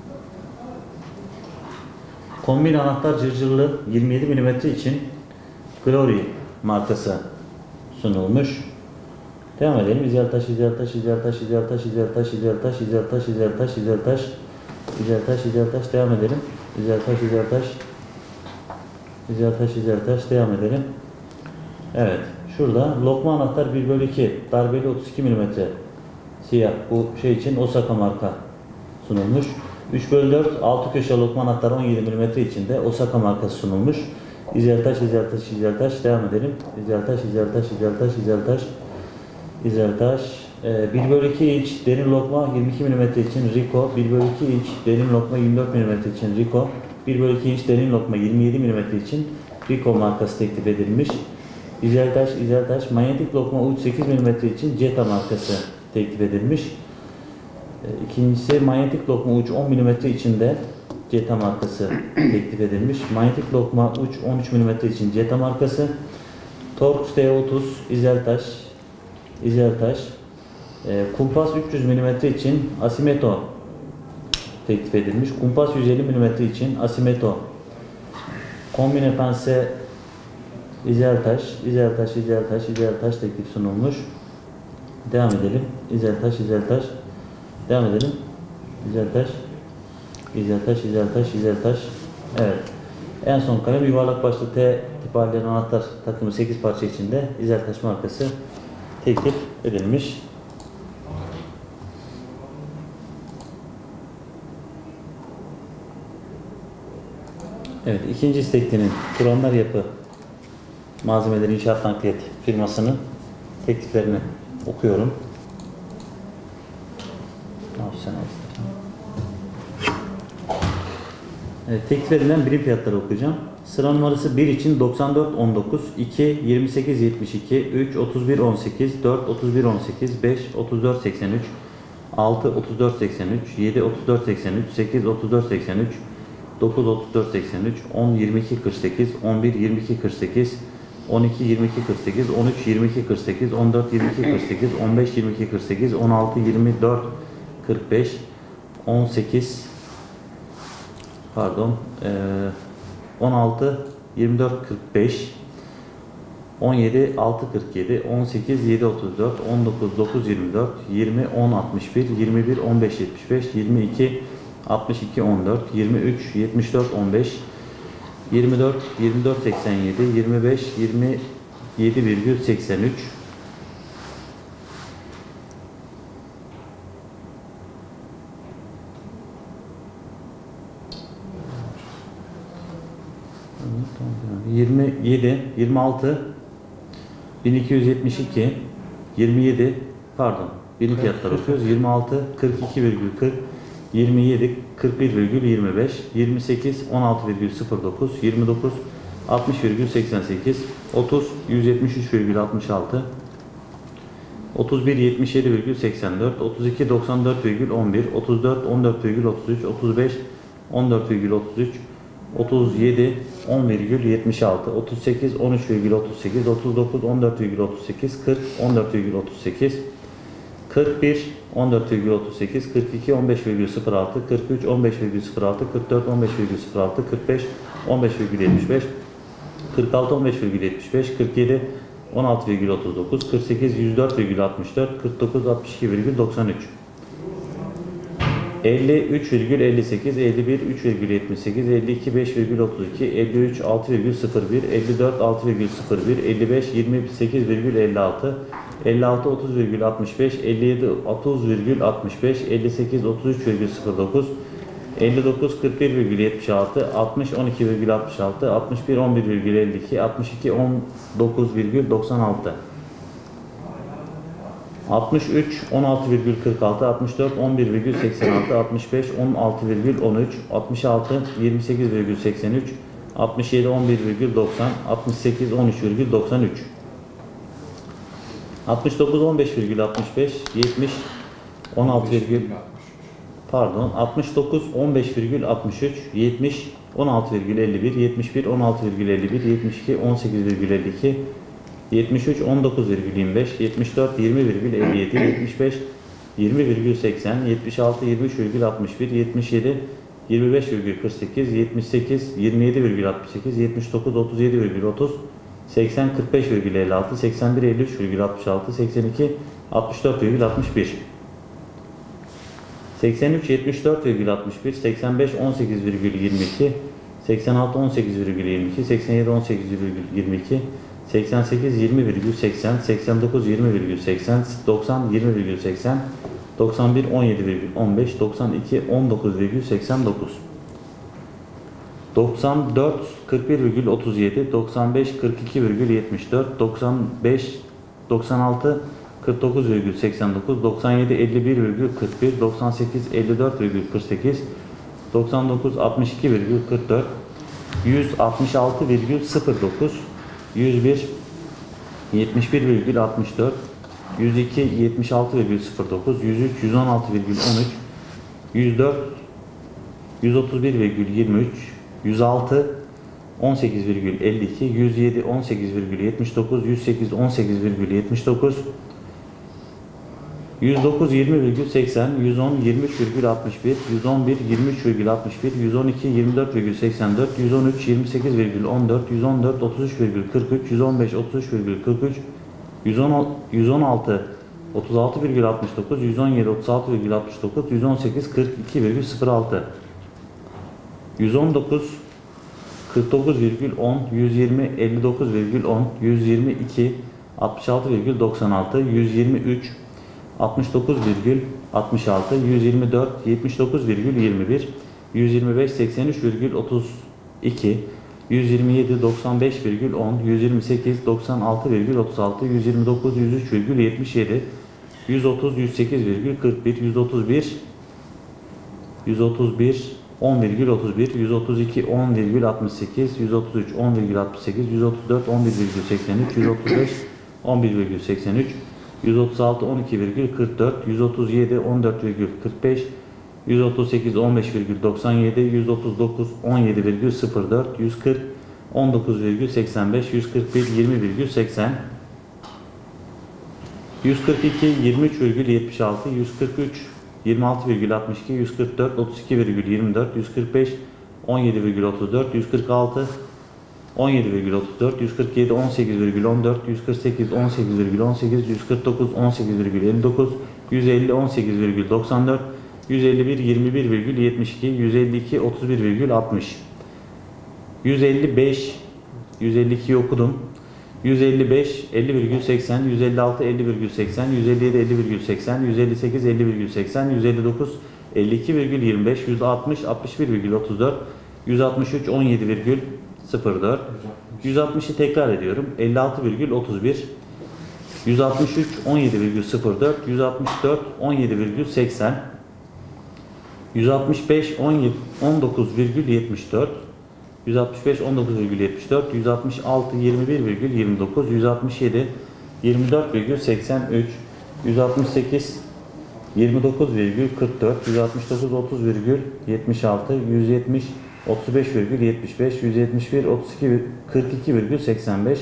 Kombin anahtar cırcırlı yirmi yedi milimetre için Glory markası sunulmuş. Devam edelim. İzeltaş, İzeltaş, İzeltaş, İzeltaş, İzeltaş, İzeltaş, İzeltaş, İzeltaş, İzeltaş, İzeltaş, İzeltaş, devam edelim. İzeltaş, İzeltaş, İzeltaş, İzeltaş, devam edelim. Evet. Şurada lokma anahtar bir bölü iki darbeli otuz iki milimetre siyah, bu şey için Osaka marka sunulmuş. üç bölü dört altı köşe lokma anahtar on yedi milimetre içinde Osaka markası sunulmuş. İzeltaş, İzeltaş, İzeltaş, devam edelim. İzeltaş, İzeltaş, İzeltaş, İzeltaş, İzeltaş. Ee, bir bölü iki inç derin lokma yirmi iki milimetre için Rico. bir bölü iki inç derin lokma yirmi dört milimetre için Rico. bir bölü iki inç derin lokma yirmi yedi milimetre için Rico markası teklif edilmiş. İzeltaş, İzeltaş, manyetik lokma uç sekiz milimetre için Jetta markası teklif edilmiş. İkincisi manyetik lokma uç on milimetre için de Jetta markası teklif edilmiş. Manyetik lokma uç on üç milimetre için Jetta markası. Torx D otuz İzeltaş, İzeltaş. E, kumpas üç yüz milimetre için Asimeto teklif edilmiş. Kumpas yüz elli milimetre için Asimeto. Kombine pense İzeltaş, İzeltaş, İzeltaş, İzeltaş teklif sunulmuş. Devam edelim. İzeltaş, İzeltaş. Devam edelim. İzeltaş, İzeltaş, İzeltaş, İzeltaş. Evet. En son kalem yuvarlak başlı T tip Allen anahtar takımı sekiz parça içinde İzeltaş markası teklif edilmiş. Evet, ikinci isteklinin Kur'anlar Yapı Malzemeleri İnşaat Nakliyat firmasının tekliflerini okuyorum. Evet, teklif edilen birim fiyatları okuyacağım. Sıra numarası bir için doksan dört on dokuz, iki yirmi sekiz yetmiş iki, üç otuz bir on sekiz, dört otuz bir on sekiz, beş otuz dört seksen üç, altı otuz dört seksen üç, yedi otuz dört seksen üç, sekiz otuz dört seksen üç, dokuz otuz dört seksen üç, on yirmi iki kırk sekiz, on bir yirmi iki kırk sekiz, on iki yirmi iki kırk sekiz, on üç yirmi iki kırk sekiz, on dört yirmi iki kırk sekiz, on beş yirmi iki kırk sekiz, on altı yirmi dört kırk beş, on sekiz pardon on altı yirmi dört kırk beş, on yedi altı kırk yedi, on sekiz yedi otuz dört, on dokuz dokuz yirmi dört, yirmi on altmış bir, yirmi bir on beş yetmiş beş, yirmi iki altmış iki on dört, yirmi üç yetmiş dört on beş, yirmi dört yirmi dört seksen yedi, yirmi beş yirmi yedi virgül seksen üç, yirmi yedi yirmi altı bin iki yüz yetmiş iki, yirmi yedi pardon birim fiyatlar okuyoruz. yirmi altı kırk iki virgül kırk, yirmi yedi kırk bir virgül yirmi beş, yirmi sekiz on altı virgül sıfır dokuz, yirmi dokuz altmış virgül seksen sekiz, otuz yüz yetmiş üç virgül altmış altı, otuz bir yetmiş yedi virgül seksen dört, otuz iki doksan dört virgül on bir, otuz dört on dört virgül otuz üç, otuz beş on dört virgül otuz üç, otuz yedi on virgül yetmiş altı, otuz sekiz on üç virgül otuz sekiz, otuz dokuz on dört virgül otuz sekiz, kırk on dört virgül otuz sekiz, kırk bir on dört virgül otuz sekiz, kırk iki on beş virgül sıfır altı, kırk üç on beş virgül sıfır altı, kırk dört on beş virgül sıfır altı, kırk beş on beş virgül yetmiş beş, kırk altı on beş virgül yetmiş beş, kırk yedi on altı virgül otuz dokuz, kırk sekiz yüz dört virgül altmış dört, kırk dokuz altmış iki virgül doksan üç, elli üç virgül elli sekiz, elli bir üç virgül yetmiş sekiz, elli iki beş virgül otuz iki, elli üç altı virgül sıfır bir, elli dört altı virgül sıfır bir, elli beş yirmi sekiz virgül elli altı, elli altı otuz virgül altmış beş, elli yedi otuz virgül altmış beş, elli sekiz otuz üç virgül sıfır dokuz, elli dokuz kırk bir virgül yetmiş altı, altmış on iki virgül altmış altı, altmış bir on bir virgül elli iki, altmış iki on dokuz virgül doksan altı, altmış üç on altı virgül kırk altı, altmış dört on bir virgül seksen altı, altmış beş on altı virgül on üç, altmış altı yirmi sekiz virgül seksen üç, altmış yedi on bir virgül doksan, altmış sekiz on üç virgül doksan üç, altmış dokuz on beş virgül altmış beş, yetmiş on altı virgül pardon altmış dokuz on beş virgül altmış üç, yetmiş on altı virgül elli bir, yetmiş bir on altı virgül elli bir, yetmiş iki on sekiz virgül elli iki, yetmiş üç on dokuz virgül yirmi beş, yetmiş dört yirmi virgül elli yedi, yetmiş beş yirmi virgül seksen, yetmiş altı yirmi üç virgül altmış bir, yetmiş yedi yirmi beş virgül kırk sekiz, yetmiş sekiz yirmi yedi virgül altmış sekiz, yetmiş dokuz otuz yedi virgül otuz, seksen kırk beş virgül elli altı, seksen bir elli üç virgül altmış altı, seksen iki altmış dört virgül altmış bir, seksen üç yetmiş dört virgül altmış bir, seksen beş on sekiz virgül yirmi iki, seksen altı on sekiz virgül yirmi iki, seksen yedi on sekiz virgül yirmi iki, seksen sekiz yirmi virgül seksen, seksen dokuz yirmi virgül seksen, doksan yirmi virgül seksen, doksan bir on yedi virgül on beş, doksan iki on dokuz virgül seksen dokuz, doksan dört kırk bir virgül otuz yedi, doksan beş kırk iki virgül yetmiş dört, doksan beş doksan altı kırk dokuz virgül seksen dokuz, doksan yedi elli bir virgül kırk bir, doksan sekiz elli dört virgül kırk sekiz, doksan dokuz altmış iki virgül kırk dört, yüz altmış altı virgül sıfır dokuz, yüz bir yetmiş bir virgül altmış dört, yüz iki yetmiş altı virgül sıfır dokuz, yüz üç yüz on altı virgül on üç, yüz dört yüz otuz bir virgül yirmi üç, yüz altı on sekiz virgül elli iki, yüz yedi on sekiz virgül yetmiş dokuz, yüz sekiz on sekiz virgül yetmiş dokuz, yüz dokuz yirmi virgül seksen, yüz on yirmi üç virgül altmış bir, yüz on bir yirmi üç virgül altmış bir, yüz on iki yirmi dört virgül seksen dört, yüz on üç yirmi sekiz virgül on dört, yüz on dört otuz üç virgül kırk üç, yüz on beş otuz üç virgül kırk üç, yüz on yüz on altı otuz altı virgül altmış dokuz, yüz on yedi otuz altı virgül altmış dokuz, yüz on sekiz kırk iki virgül sıfır altı, yüz on dokuz kırk dokuz virgül on, yüz yirmi elli dokuz virgül on, yüz yirmi iki altmış altı virgül doksan altı, yüz yirmi üç altmış dokuz virgül altmış altı, yüz yirmi dört yetmiş dokuz virgül yirmi bir, yüz yirmi beş seksen üç virgül otuz iki, yüz yirmi yedi doksan beş virgül on, yüz yirmi sekiz doksan altı virgül otuz altı, yüz yirmi dokuz yüz üç virgül yetmiş yedi, yüz otuz yüz sekiz virgül kırk bir, yüz otuz bir yüz otuz bir on virgül otuz bir, yüz otuz iki on virgül altmış sekiz, yüz otuz üç on virgül altmış sekiz, yüz otuz dört on bir virgül seksen üç, yüz otuz beş on bir virgül seksen üç, yüz otuz altı on iki virgül kırk dört, yüz otuz yedi on dört virgül kırk beş, yüz otuz sekiz on beş virgül doksan yedi, yüz otuz dokuz on yedi virgül sıfır dört, yüz kırk on dokuz virgül seksen beş, yüz kırk bir yirmi virgül seksen, yüz kırk iki yirmi üç virgül yetmiş altı, yüz kırk üç yirmi altı virgül altmış iki, yüz kırk dört otuz iki virgül yirmi dört, yüz kırk beş on yedi virgül otuz dört, yüz kırk altı on yedi virgül otuz dört, yüz kırk yedi on sekiz virgül on dört, yüz kırk sekiz on sekiz virgül on sekiz, yüz kırk dokuz on sekiz virgül elli dokuz, yüz elli on sekiz virgül doksan dört, yüz elli bir yirmi bir virgül yetmiş iki, yüz elli iki otuz bir virgül altmış, yüz elli beş yüz elli ikiyi okudum, yüz elli beş elli virgül seksen, yüz elli altı elli virgül seksen, yüz elli yedi elli virgül seksen, yüz elli sekiz elli virgül seksen, yüz elli dokuz elli iki virgül yirmi beş, yüz altmış altmış bir virgül otuz dört, yüz altmış üç on yedi virgül sıfır dört, yüz altmışı tekrar ediyorum, elli altı virgül otuz bir, yüz altmış üç on yedi virgül sıfır dört, yüz altmış dört on yedi virgül seksen, yüz altmış beş on dokuz virgül yetmiş dört, yüz altmış beş on dokuz virgül yetmiş dört, yüz altmış altı yirmi bir virgül yirmi dokuz, yüz altmış yedi yirmi dört virgül seksen üç, yüz altmış sekiz yirmi dokuz virgül kırk dört, yüz altmış dokuz otuz virgül yetmiş altı, yüz yetmiş otuz beş virgül yetmiş beş, yüz yetmiş bir otuz iki kırk iki virgül seksen beş,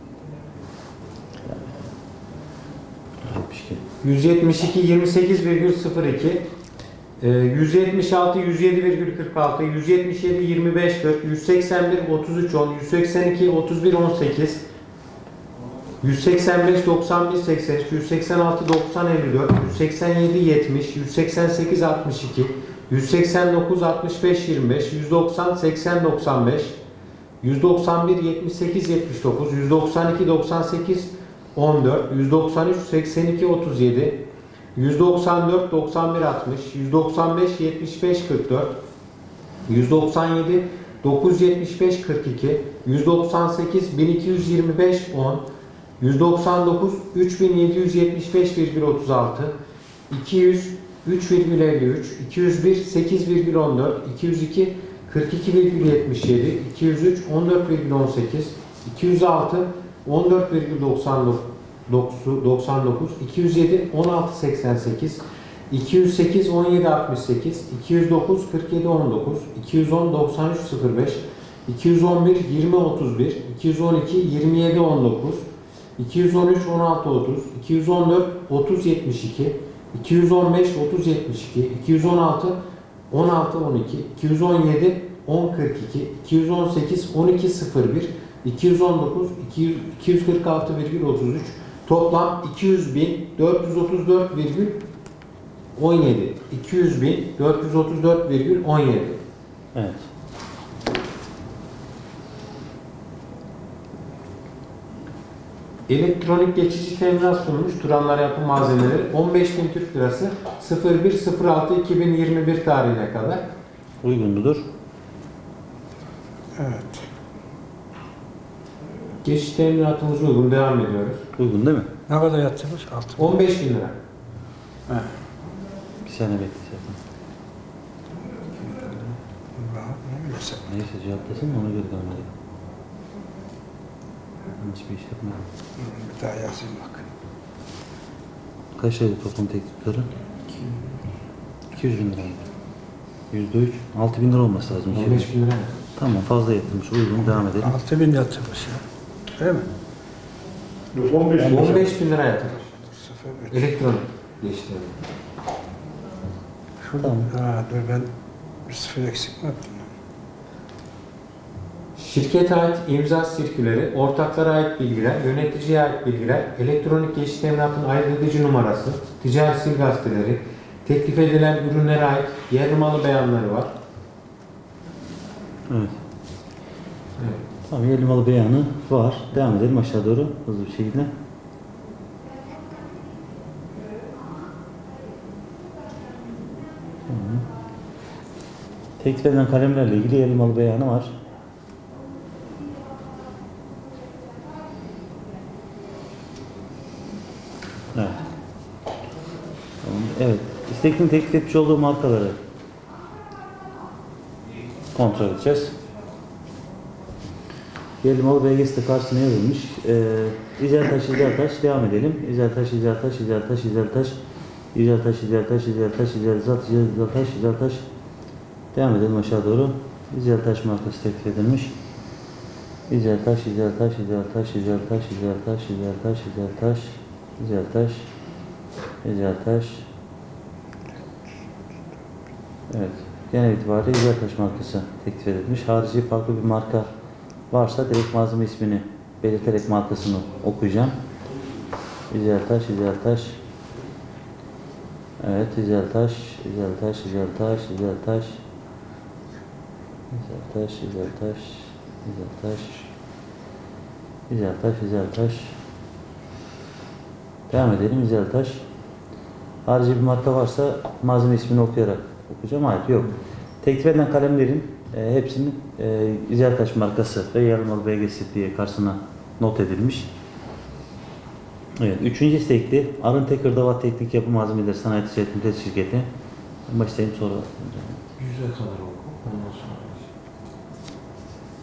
yüz yetmiş iki yirmi sekiz virgül sıfır iki, e, yüz yetmiş altı yüz yedi virgül kırk altı, yüz yetmiş yedi yirmi beş kırk, yüz seksen bir otuz üç on, yüz seksen iki otuz bir on sekiz, yüz seksen beş doksan bir seksen üç, yüz seksen altı doksan elli dört, yüz seksen yedi yetmiş, yüz seksen sekiz altmış iki, yüz seksen dokuz altmış beş yirmi beş, yüz doksan seksen doksan beş, yüz doksan bir yetmiş sekiz yetmiş dokuz, yüz doksan iki doksan sekiz on dört, yüz doksan üç seksen iki otuz yedi, yüz doksan dört doksan bir altmış, yüz doksan beş yetmiş beş kırk dört, yüz doksan yedi dokuz yüz yetmiş beş kırk iki, yüz doksan sekiz bin iki yüz yirmi beş on, yüz doksan dokuz üç bin yedi yüz yetmiş beş virgül otuz altı, iki yüz üç virgül elli üç, iki yüz bir sekiz virgül on dört, iki yüz iki kırk iki virgül yetmiş yedi, iki yüz üç on dört virgül on sekiz, iki yüz altı on dört virgül doksan dokuz, iki yüz yedi on altı seksen sekiz, iki yüz sekiz on yedi altmış sekiz, iki yüz dokuz kırk yedi on dokuz, iki yüz on doksan üç sıfır beş, iki yüz on bir yirmi otuz bir, iki yüz on iki yirmi yedi on dokuz, iki yüz on üç on altı otuz, iki yüz on dört otuz yetmiş iki, iki yüz on beş otuz yetmiş iki, iki yüz on altı on altı on iki, iki yüz on yedi on kırk iki, iki yüz on sekiz on iki sıfır bir, iki yüz on dokuz iki yüz kırk altı virgül otuz üç, toplam iki yüz bin dört yüz otuz dört virgül on yedi, iki yüz bin dört yüz otuz dört virgül on yedi. Evet. Elektronik geçici teminat sunmuş Turanlar Yapı Malzemeleri on beş bin Türk Lirası sıfır bir sıfır altı iki bin yirmi bir tarihine kadar. Uygunludur. Evet. Geçici teminatımız uygun. Devam ediyoruz. Uygun değil mi? Ne kadar yatırmış? Altı. on beş bin lira. Evet. Bir sene bekleyeceğim. Neyse cevaplasın mı ona göre devam edelim. Yanlış bir iş yapmayalım. Bir daha yazayım bak. Kaç ayda toplam teklif tutarı? iki yüz bin lira. yüzde üç. altı bin lira olması lazım. on beş bin lira. Tamam, fazla yatırmış. Uygun, devam edelim. Altı bin yatırmış ya. Değil mi? on beş, on beş bin lira yatırmış. Sıfır üç. Elektronik geçici. Şurada. Tamam. Ha, dur ben bir sıfır eksik mi yaptım? Şirkete ait imza sirküleri, ortaklara ait bilgiler, yöneticiye ait bilgiler, elektronik geçici teminatın ayrı numarası, ticari sil gazeteleri, teklif edilen ürünlere ait yerli malı beyanları var. Evet. Evet. Tamam, yerli malı beyanı var. Devam edelim aşağı doğru hızlı bir şekilde. Tamam. Teklif edilen kalemlerle ilgili yerli malı beyanı var. Evet. Tamam. Evet. İsteklinin teklif etmiş olduğu markaları kontrol edeceğiz. Yerli malı belgesi de karşısına yazılmış. Ee, İzeltaş, İzeltaş. Devam edelim. İzeltaş, İzeltaş, İzeltaş, İzeltaş, İzeltaş, İzeltaş, İzeltaş, İzeltaş, İzeltaş, İzeltaş. Devam edelim aşağı doğru. İzeltaş markası teklif edilmiş. İzeltaş, İzeltaş, İzeltaş, İzeltaş, İzeltaş, İzeltaş, İzeltaş, İzeltaş, İzeltaş. Evet. Genel itibariyle İzeltaş markası teklif edilmiş. Harici farklı bir marka varsa direkt malzeme ismini belirterek markasını okuyacağım. İzeltaş, İzeltaş. Evet, İzeltaş, İzeltaş, İzeltaş, İzeltaş. İzeltaş, İzeltaş, İzeltaş. İzeltaş, İzeltaş. Devam edelim. İzeltaş. Harici bir marka varsa malzeme ismini okuyarak okuyacağım. Hayır, yok. Teklif edilen kalemlerin e, hepsinin e, İzeltaş markası ve yerli malı belgesi diye karşısına not edilmiş. Evet. Üçüncü istekli Arın Tekirdağ Teknik Yapı Malzemeleri Sanayi Ticaret Müddet Şirketi. Başlayayım sonra. Yüze kadar oku. Ondan sonra.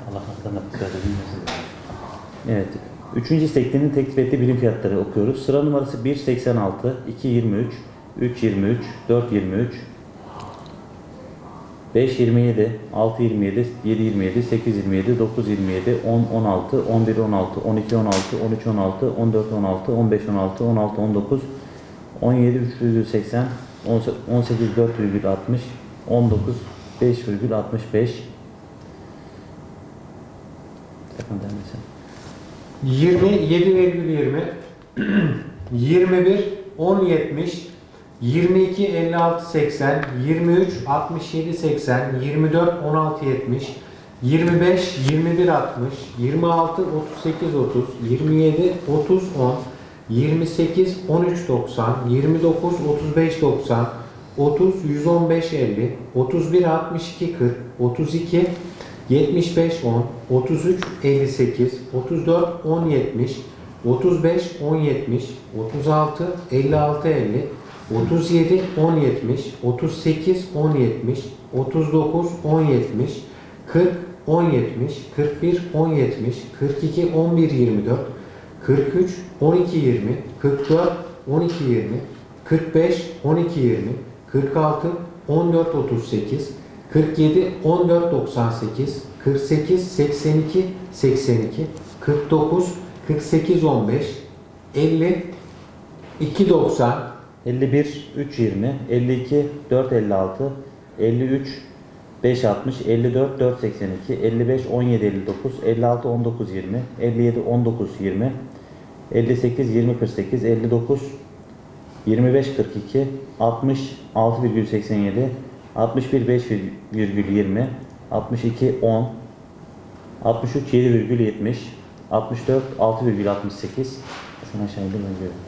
Allah hakkında söyledim. Evet. Üçüncü isteklerinin teklif ettiği birim fiyatları okuyoruz. Sıra numarası bir seksen altı, iki yirmi üç, üç yirmi üç, dört yirmi üç, beş yirmi yedi, altı yirmi yedi, yedi yirmi yedi, sekiz yirmi yedi, dokuz yirmi yedi, on on altı, on bir on altı, on iki on altı, on üç on altı, on dört on altı, on beş on altı, on altı on dokuz, on yedi üç virgül seksen, on sekiz dört virgül altmış, on dokuz beş virgül altmış beş. yirmi yedi virgül yirmi, yirmi bir on yetmiş, yirmi iki elli altı seksen, yirmi üç altmış yedi seksen, yirmi dört on altı yetmiş, yirmi beş yirmi bir altmış, yirmi altı otuz sekiz otuz, yirmi yedi otuz on, yirmi sekiz on üç doksan, yirmi dokuz otuz beş doksan, otuz yüz on beş elli, otuz bir altmış iki kırk, otuz iki yetmiş beş on, otuz üç elli sekiz, otuz dört on yetmiş, otuz beş on yetmiş, otuz altı elli altı elli, otuz yedi on yetmiş, otuz sekiz on yetmiş, otuz dokuz on yetmiş, kırk on yetmiş, kırk bir on yetmiş, kırk iki on bir yirmi dört, kırk üç on iki yirmi, kırk dört on iki yirmi, kırk beş on iki yirmi, kırk altı on dört otuz sekiz, kırk yedi on dört doksan sekiz, kırk sekiz seksen iki seksen iki, kırk dokuz kırk sekiz on beş, elli iki doksan, elli bir üç yirmi, elli iki dört elli altı, elli üç beş altmış, elli dört dört seksen iki, elli beş on yedi elli dokuz, elli altı on dokuz yirmi, elli yedi on dokuz yirmi, elli sekiz yirmi kırk sekiz, elli dokuz yirmi beş kırk iki, altmış altı virgül seksen yedi, altmış bir beş virgül yirmi, altmış iki on, altmış üç yedi virgül yetmiş, altmış dört altı virgül altmış sekiz, sen aşağı indir ben görüyorum.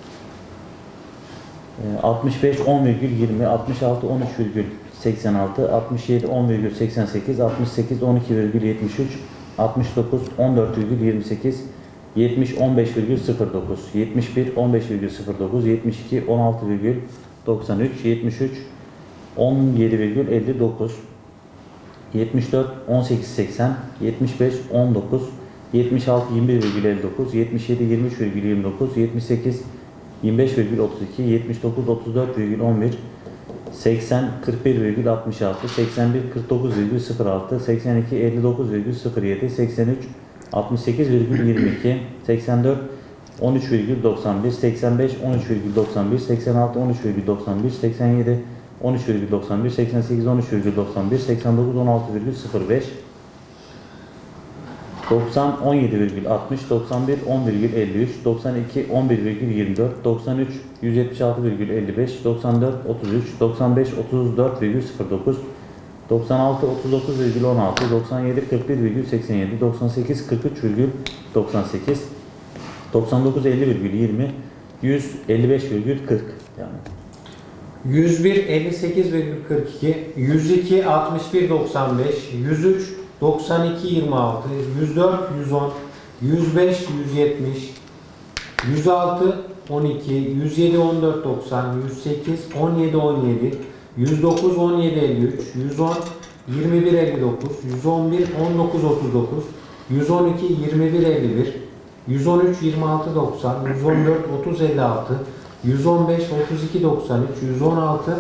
altmış beş on virgül yirmi, altmış altı on üç virgül seksen altı, altmış yedi on virgül seksen sekiz, altmış sekiz on iki virgül yetmiş üç, altmış dokuz on dört virgül yirmi sekiz, yetmiş on beş virgül sıfır dokuz, yetmiş bir on beş virgül sıfır dokuz, yetmiş iki on altı virgül doksan üç, yetmiş üç on yedi virgül elli dokuz, yetmiş dört on sekiz seksen, yetmiş beş on dokuz, yetmiş altı yirmi bir virgül elli dokuz, yetmiş yedi yirmi üç virgül yirmi dokuz, yetmiş sekiz yirmi beş virgül otuz iki, yetmiş dokuz otuz dört virgül on bir, seksen kırk bir virgül altmış altı, seksen bir kırk dokuz virgül sıfır altı, seksen iki elli dokuz virgül sıfır yedi, seksen üç altmış sekiz virgül yirmi iki, seksen dört on üç virgül doksan bir, seksen beş on üç virgül doksan bir, seksen altı on üç virgül doksan bir, seksen yedi on üç virgül doksan bir, seksen sekiz on üç virgül doksan bir, seksen dokuz on altı virgül sıfır beş, doksan on yedi virgül altmış, doksan bir on virgül elli üç, doksan iki on bir virgül yirmi dört, doksan üç yüz yetmiş altı virgül elli beş, doksan dört otuz üç, doksan beş otuz dört virgül sıfır dokuz, doksan altı otuz dokuz virgül on altı, doksan yedi kırk bir virgül seksen yedi, doksan sekiz kırk üç virgül doksan sekiz, doksan dokuz elli virgül yirmi, yüz elli beş virgül kırk yani. yüz bir elli sekiz virgül kırk iki, yüz iki altmış bir doksan beş, yüz üç doksan iki yirmi altı, yüz dört yüz on, yüz beş yüz yetmiş, yüz altı on iki, yüz yedi on dört doksan, yüz sekiz on yedi on yedi, yüz dokuz on yedi elli üç, yüz on yirmi bir elli dokuz, yüz on bir on dokuz otuz dokuz, yüz on iki yirmi bir elli bir, yüz on üç yirmi altı doksan, yüz on dört otuz elli altı, yüz on beş otuz iki doksan üç, yüz on altı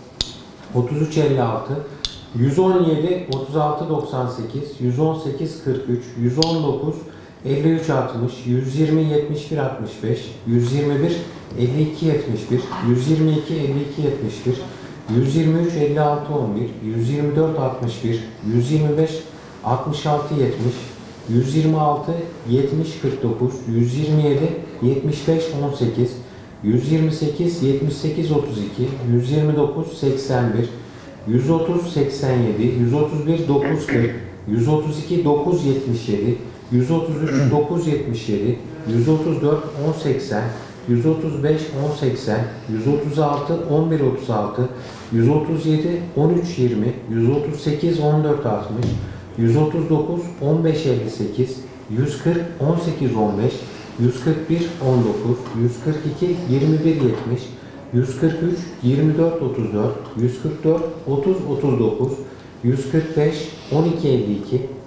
otuz üç elli altı, yüz on yedi otuz altı doksan sekiz, yüz on sekiz kırk üç, yüz on dokuz elli üç altmış, yüz yirmi yetmiş bir altmış beş, yüz yirmi bir elli iki yetmiş bir, yüz yirmi iki elli iki yetmiş bir, yüz yirmi üç elli altı on bir, yüz yirmi dört altmış bir, yüz yirmi beş altmış altı yetmiş, yüz yirmi altı yetmiş kırk dokuz, yüz yirmi yedi yetmiş beş on sekiz, yüz yirmi sekiz yetmiş sekiz otuz iki, yüz yirmi dokuz seksen bir, yüz otuz seksen yedi, yüz otuz bir dokuz kırk, yüz otuz iki dokuz yetmiş yedi, yüz otuz üç dokuz yetmiş yedi, yüz otuz dört on seksen, yüz otuz beş on seksen, yüz otuz altı on bir otuz altı, yüz otuz yedi on üç yirmi, yüz otuz sekiz on dört altmış, yüz otuz dokuz on beş elli sekiz, yüz kırk on sekiz on beş, yüz kırk bir on dokuz, yüz kırk iki yirmi bir yetmiş, yüz kırk üç yirmi dört otuz dört, yüz kırk dört otuz otuz dokuz, yüz kırk beş on iki elli iki,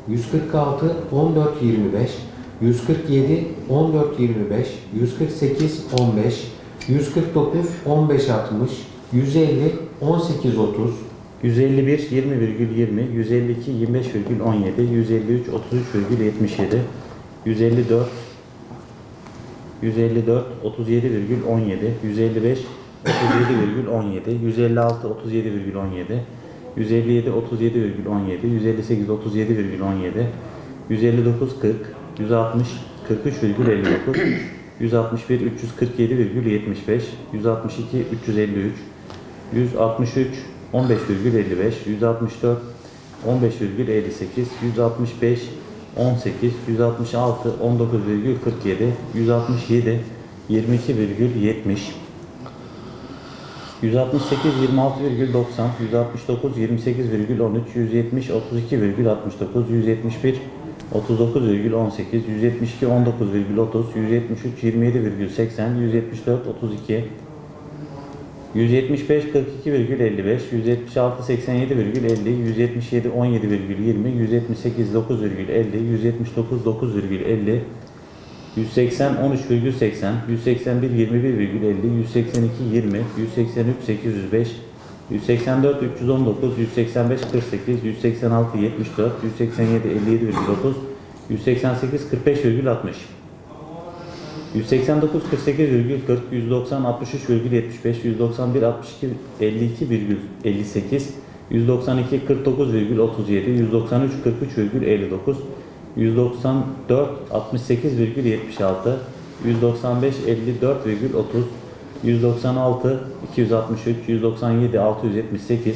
yüz kırk altı on dört yirmi beş, yüz kırk yedi on dört yirmi beş, yüz kırk sekiz on beş, yüz kırk dokuz on beş altmış, yüz elli on sekiz otuz, yüz elli bir yirmi virgül yirmi, yüz elli iki yirmi beş virgül on yedi, yüz elli üç otuz üç virgül yetmiş yedi, yüz elli dört yüz elli dört otuz yedi virgül on yedi, yüz elli beş otuz yedi virgül on yedi, yüz elli altı otuz yedi virgül on yedi, yüz elli yedi otuz yedi virgül on yedi, yüz elli sekiz otuz yedi virgül on yedi, yüz elli dokuz kırk, yüz altmış kırk üç virgül elli dokuz, yüz altmış bir üç yüz kırk yedi virgül yetmiş beş, yüz altmış iki üç yüz elli üç, yüz altmış üç on beş virgül elli beş, yüz altmış dört on beş virgül elli sekiz, yüz altmış beş on sekiz, yüz altmış altı on dokuz virgül kırk yedi, yüz altmış yedi yirmi iki virgül yetmiş, yüz altmış sekiz yirmi altı virgül doksan, yüz altmış dokuz yirmi sekiz virgül on üç, yüz yetmiş otuz iki virgül altmış dokuz, yüz yetmiş bir otuz dokuz virgül on sekiz, yüz yetmiş iki on dokuz virgül otuz, yüz yetmiş üç yirmi yedi virgül seksen, yüz yetmiş dört otuz iki, yüz yetmiş beş kırk iki virgül elli beş, yüz yetmiş altı seksen yedi virgül elli, yüz yetmiş yedi on yedi virgül yirmi, yüz yetmiş sekiz dokuz virgül elli, yüz yetmiş dokuz dokuz virgül elli, yüz seksen on üç virgül seksen, yüz seksen bir yirmi bir virgül elli, yüz seksen iki yirmi, yüz seksen üç sekiz yüz beş, yüz seksen dört üç yüz on dokuz, yüz seksen beş kırk sekiz, yüz seksen altı yetmiş dört, yüz seksen yedi elli yedi virgül otuz, yüz seksen sekiz kırk beş virgül altmış, yüz seksen dokuz kırk sekiz virgül kırk, yüz doksan altmış üç virgül yetmiş beş, yüz doksan bir altmış iki elli iki virgül elli sekiz, yüz doksan iki kırk dokuz virgül otuz yedi, yüz doksan üç kırk üç virgül elli dokuz, yüz doksan dört altmış sekiz virgül yetmiş altı, yüz doksan beş elli dört virgül otuz, yüz doksan altı iki yüz altmış üç, yüz doksan yedi altı yüz yetmiş sekiz,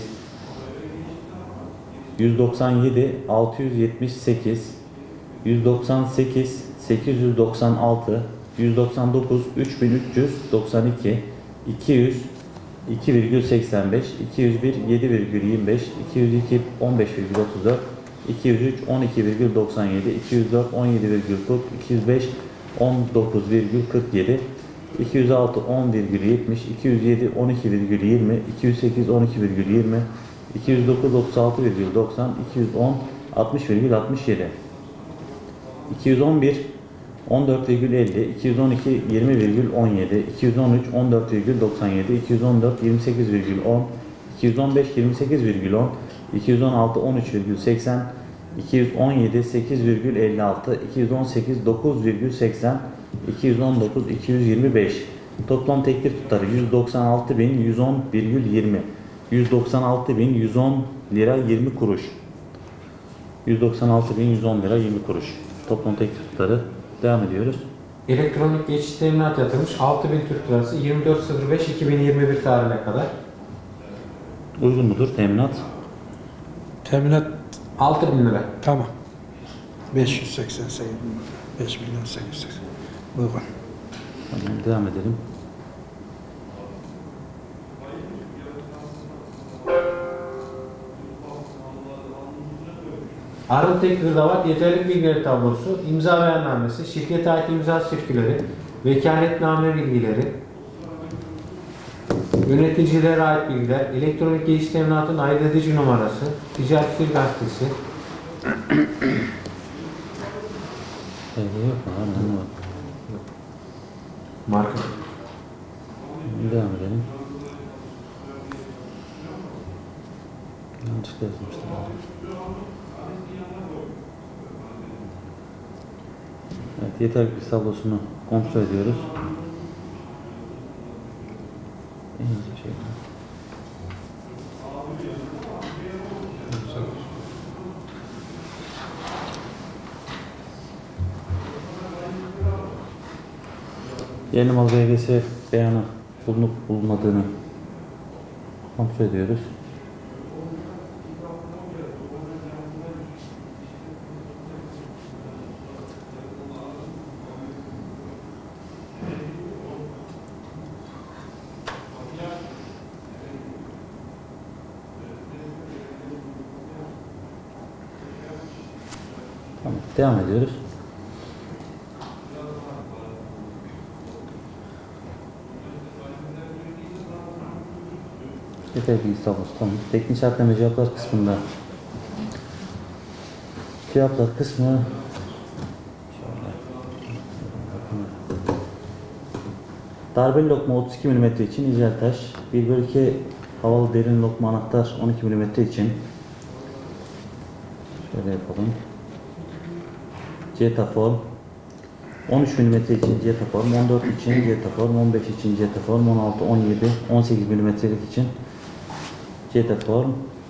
yüz doksan yedi altı yüz yetmiş sekiz, yüz doksan sekiz sekiz yüz doksan altı, yüz doksan dokuz üç bin üç yüz doksan iki, iki yüz iki virgül seksen beş, iki yüz bir yedi virgül yirmi beş, iki yüz iki on beş virgül otuz dört, iki yüz üç on iki virgül doksan yedi, iki yüz dört on yedi virgül kırk, iki yüz beş on dokuz virgül kırk yedi, iki yüz altı on virgül yetmiş, iki yüz yedi on iki virgül yirmi, iki yüz sekiz on iki virgül yirmi, iki yüz dokuz otuz altı virgül doksan, iki yüz on altmış virgül altmış yedi, iki yüz on bir on dört virgül elli, iki yüz on iki yirmi virgül on yedi, iki yüz on üç on dört virgül doksan yedi, iki yüz on dört yirmi sekiz virgül on, iki yüz on beş yirmi sekiz virgül on, iki yüz on altı on üç virgül seksen, iki yüz on yedi sekiz virgül elli altı, iki yüz on sekiz dokuz virgül seksen, iki yüz on dokuz iki yüz yirmi beş. Toplam teklif tutarı yüz doksan altı bin yüz on virgül yirmi, yüz doksan altı bin yüz on lira yirmi kuruş, yüz doksan altı bin yüz on lira yirmi kuruş. Toplam teklif tutarı. Devam ediyoruz. Elektronik geçiş teminat yatırmış altı bin Türk Lirası yirmi dört sıfır beş iki bin yirmi bir tarihine kadar. Uygun mudur teminat? Teminat altı bin lira. tamam. beş yüz seksen sekiz, beş milyon sekiz yüz seksen. Uygun. Tamam, devam edelim. Arın tek hırdavat yeterli bilgileri tablosu, imza beyannamesi, şirkete ait imza sirküleri, vekaletname bilgileri, yöneticilere ait bilgiler, elektronik geçiş teminatın ayırt edici numarası, ticaret sır gazetesi, Evde yok mu? Harbiden yok. marka. Devam edelim. Yanlışlıkla yazmıştım. Evet, yeter bilgi tablosunu kontrol ediyoruz. En hızlı bir şey. Yerli mal B G S beyanı bulunup bulunmadığını kontrol ediyoruz. Tamam, devam ediyoruz. Yeter bilgi tablosu tamam. Teknik şartlar ve cevaplar kısmında Fiyatlar kısmı darbeli lokma otuz iki milimetre için İzeltaş, bir bölü iki havalı derin lokma anahtar on iki milimetre için şöyle yapalım. Cetaform on üç milimetre için Cetaform, on dört için Cetaform, on beş için Cetaform, on altı, on yedi, on sekiz milimetrelik için Cetaform.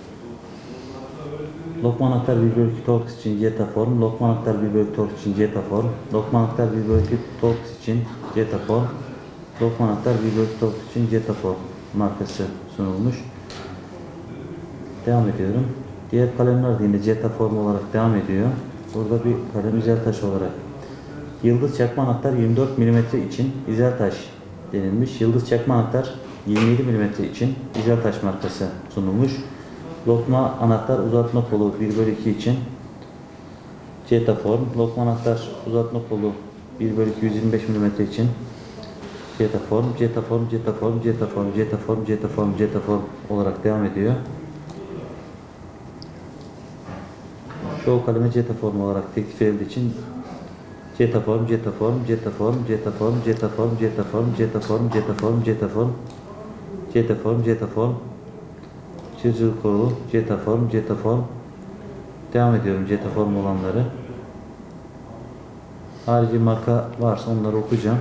Lokma anahtar bir bölü iki Torx için Cetaform, lokma anahtar bir bölü iki Torx için Cetaform, lokma anahtar bir bölü iki Torx için Cetaform, lokma anahtar bir bölü iki Torx için Cetaform markası sunulmuş. Devam ediyorum. Diğer kalemler de yine Cetaform olarak devam ediyor. Burada bir kalem İzeltaş olarak. Yıldız çakma anahtar yirmi dört milimetre için İzeltaş denilmiş. Yıldız çakma anahtar yirmi yedi milimetre için İzeltaş markası sunulmuş. Lokma anahtar uzatma kolu bir bölü iki için Cetaform. Lokma anahtar uzatma kolu bir bölü iki yüz yirmi beş milimetre için Cetaform. Cetaform, Cetaform, Cetaform, Cetaform, Cetaform, Cetaform olarak devam ediyor. Çoğu kaleme Cetaform olarak teklif edildiği için Cetaform, Cetaform, Cetaform, Cetaform, Cetaform, Cetaform, Cetaform, Cetaform, Cetaform, Cetaform, Cetaform, Cırcır kolu, Cetaform, Cetaform. Devam ediyorum Cetaform olanları. Harici marka varsa onları okuyacağım.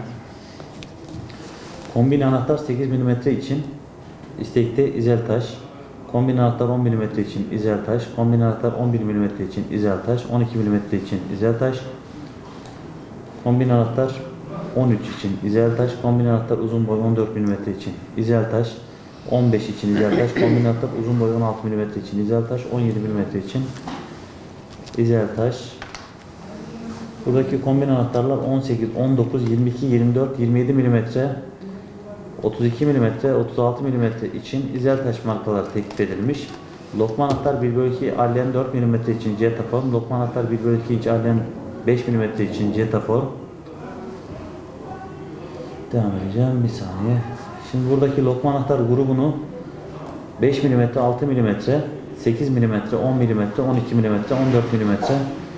Kombin anahtar sekiz milimetre için istekte İzeltaş. Kombin anahtar on milimetre için İzeltaş. Kombin anahtar on bir milimetre için İzeltaş. on iki milimetre için İzeltaş. Kombin anahtar on üç için İzeltaş. Kombin anahtar uzun boy on dört milimetre için İzeltaş. on beş için İzeltaş. Kombin anahtar uzun boy on altı milimetre için İzeltaş. on yedi milimetre için İzeltaş. Buradaki kombin anahtarlar on sekiz, on dokuz, yirmi iki, yirmi dört, yirmi yedi milimetre, otuz iki milimetre, otuz altı milimetre için İzeltaş markalar teklif edilmiş. Lokma anahtar bir bölü iki allen dört milimetre için Cetaform. Lokma anahtar bir bölü iki inç allen beş milimetre için Cetaform. Devam edeceğim bir saniye. Şimdi buradaki lokma anahtar grubunu beş milimetre, altı milimetre, sekiz milimetre, on milimetre, on iki milimetre, on dört milimetre,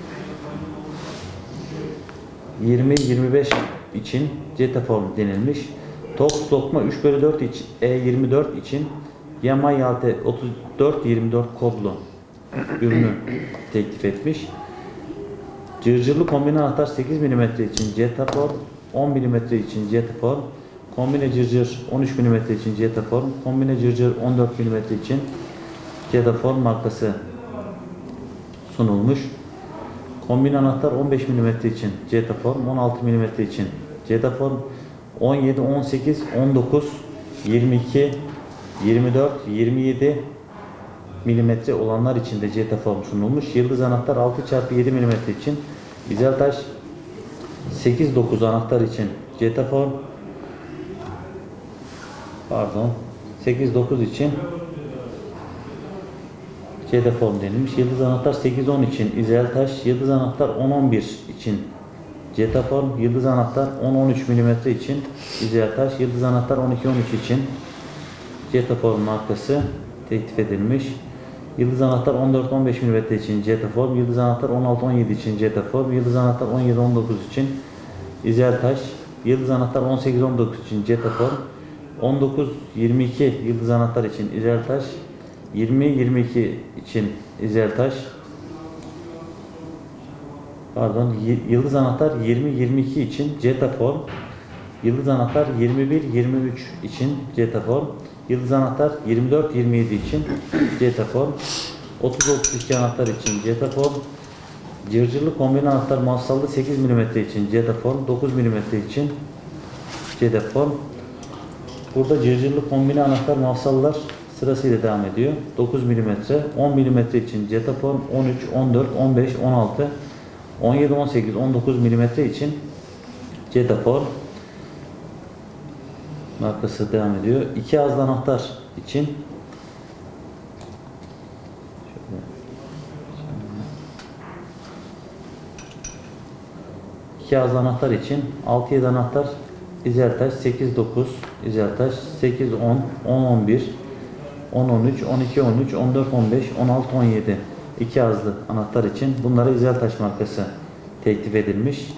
yirmi yirmi beş için Cetaform denilmiş. Tox lokma üç bölü dört için E yirmi dört için Yamaha otuz dört yirmi dört kodlu ürünü teklif etmiş. Cırcırlı kombine anahtar sekiz milimetre için Cetaform, on milimetre için Cetaform, kombine cırcır on üç milimetre için Cetaform, kombine cırcır on dört milimetre için Cetaform markası sunulmuş. Kombine anahtar on beş milimetre için Cetaform, on altı milimetre için Cetaform, on yedi, on sekiz, on dokuz, yirmi iki, yirmi dört, yirmi yedi milimetre olanlar için de Cetaform sunulmuş. Yıldız anahtar altı çarpı yedi milimetre için İzeltaş, sekiz dokuz anahtar için Cetaform, pardon, sekiz dokuz için Cetaform denilmiş. Yıldız anahtar sekiz on için İzeltaş, yıldız anahtar on on bir için Cetaform, yıldız anahtar on on üç milimetre için İzeltaş, yıldız anahtar on iki on üç için Cetaform markası teklif edilmiş. Yıldız anahtar on dört on beş milimetre için Cetaform, yıldız anahtar on altı on yedi için Cetaform, yıldız anahtar on yedi on dokuz için İzeltaş, yıldız anahtar on sekiz on dokuz için Cetaform, on dokuz yirmi iki yıldız anahtar için İzeltaş, yirmi yirmi iki için İzeltaş, pardon, yıldız anahtar yirmi yirmi iki için Cetaform, yıldız anahtar yirmi bir yirmi üç için Cetaform, yıldız anahtar yirmi dört yirmi yedi için Cetaform, otuz otuz iki anahtar için Cetaform, cırcırlı kombine anahtar mafsallı sekiz milimetre için Cetaform, dokuz milimetre için Cetaform. Burada cırcırlı kombine anahtar mafsallar sırasıyla devam ediyor. dokuz milimetre, on milimetre için Cetaform, on üç, on dört, on beş, on altı, on yedi, on sekiz, on dokuz milimetre için Cetaform markası devam ediyor. iki ağızlı anahtar için şöyle, iki ağızlı anahtar için altı yedi anahtar İzeltaş, sekiz dokuz İzeltaş, sekiz on, on on bir, on on üç, on iki on üç, on dört on beş, on altı on yedi iki ağızlı anahtar için bunlara İzeltaş markası teklif edilmiş.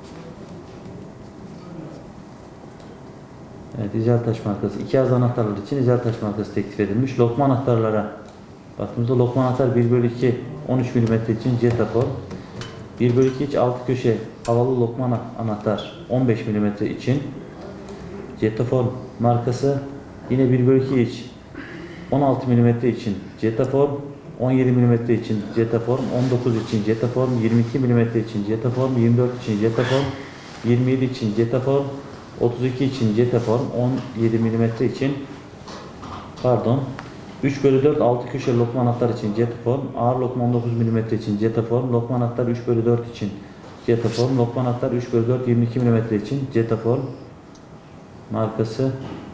Evet, İzeltaş markası. iki ağızlı anahtarlar için İzeltaş markası teklif edilmiş. Lokma anahtarlara baktığımızda lokma anahtar bir bölü iki on üç milimetre için Cetafor. bir bölü iki iç altı köşe havalı lokma anahtar on beş milimetre için Cetafor markası. Yine bir bölü iki iç on altı milimetre için Cetafor, on yedi milimetre için Cetafor, on dokuz için Cetafor, yirmi iki milimetre için Cetafor, yirmi dört için Cetafor, yirmi yedi için Cetafor, otuz iki için Cetafor, on yedi milimetre için pardon üç bölü dört altı köşe lokma anahtar için Cetafor, ağır lokma on dokuz milimetre için Cetafor, lokma anahtar üç bölü dört için Cetafor, lokma anahtar üç bölü dört yirmi iki milimetre için Cetafor markası.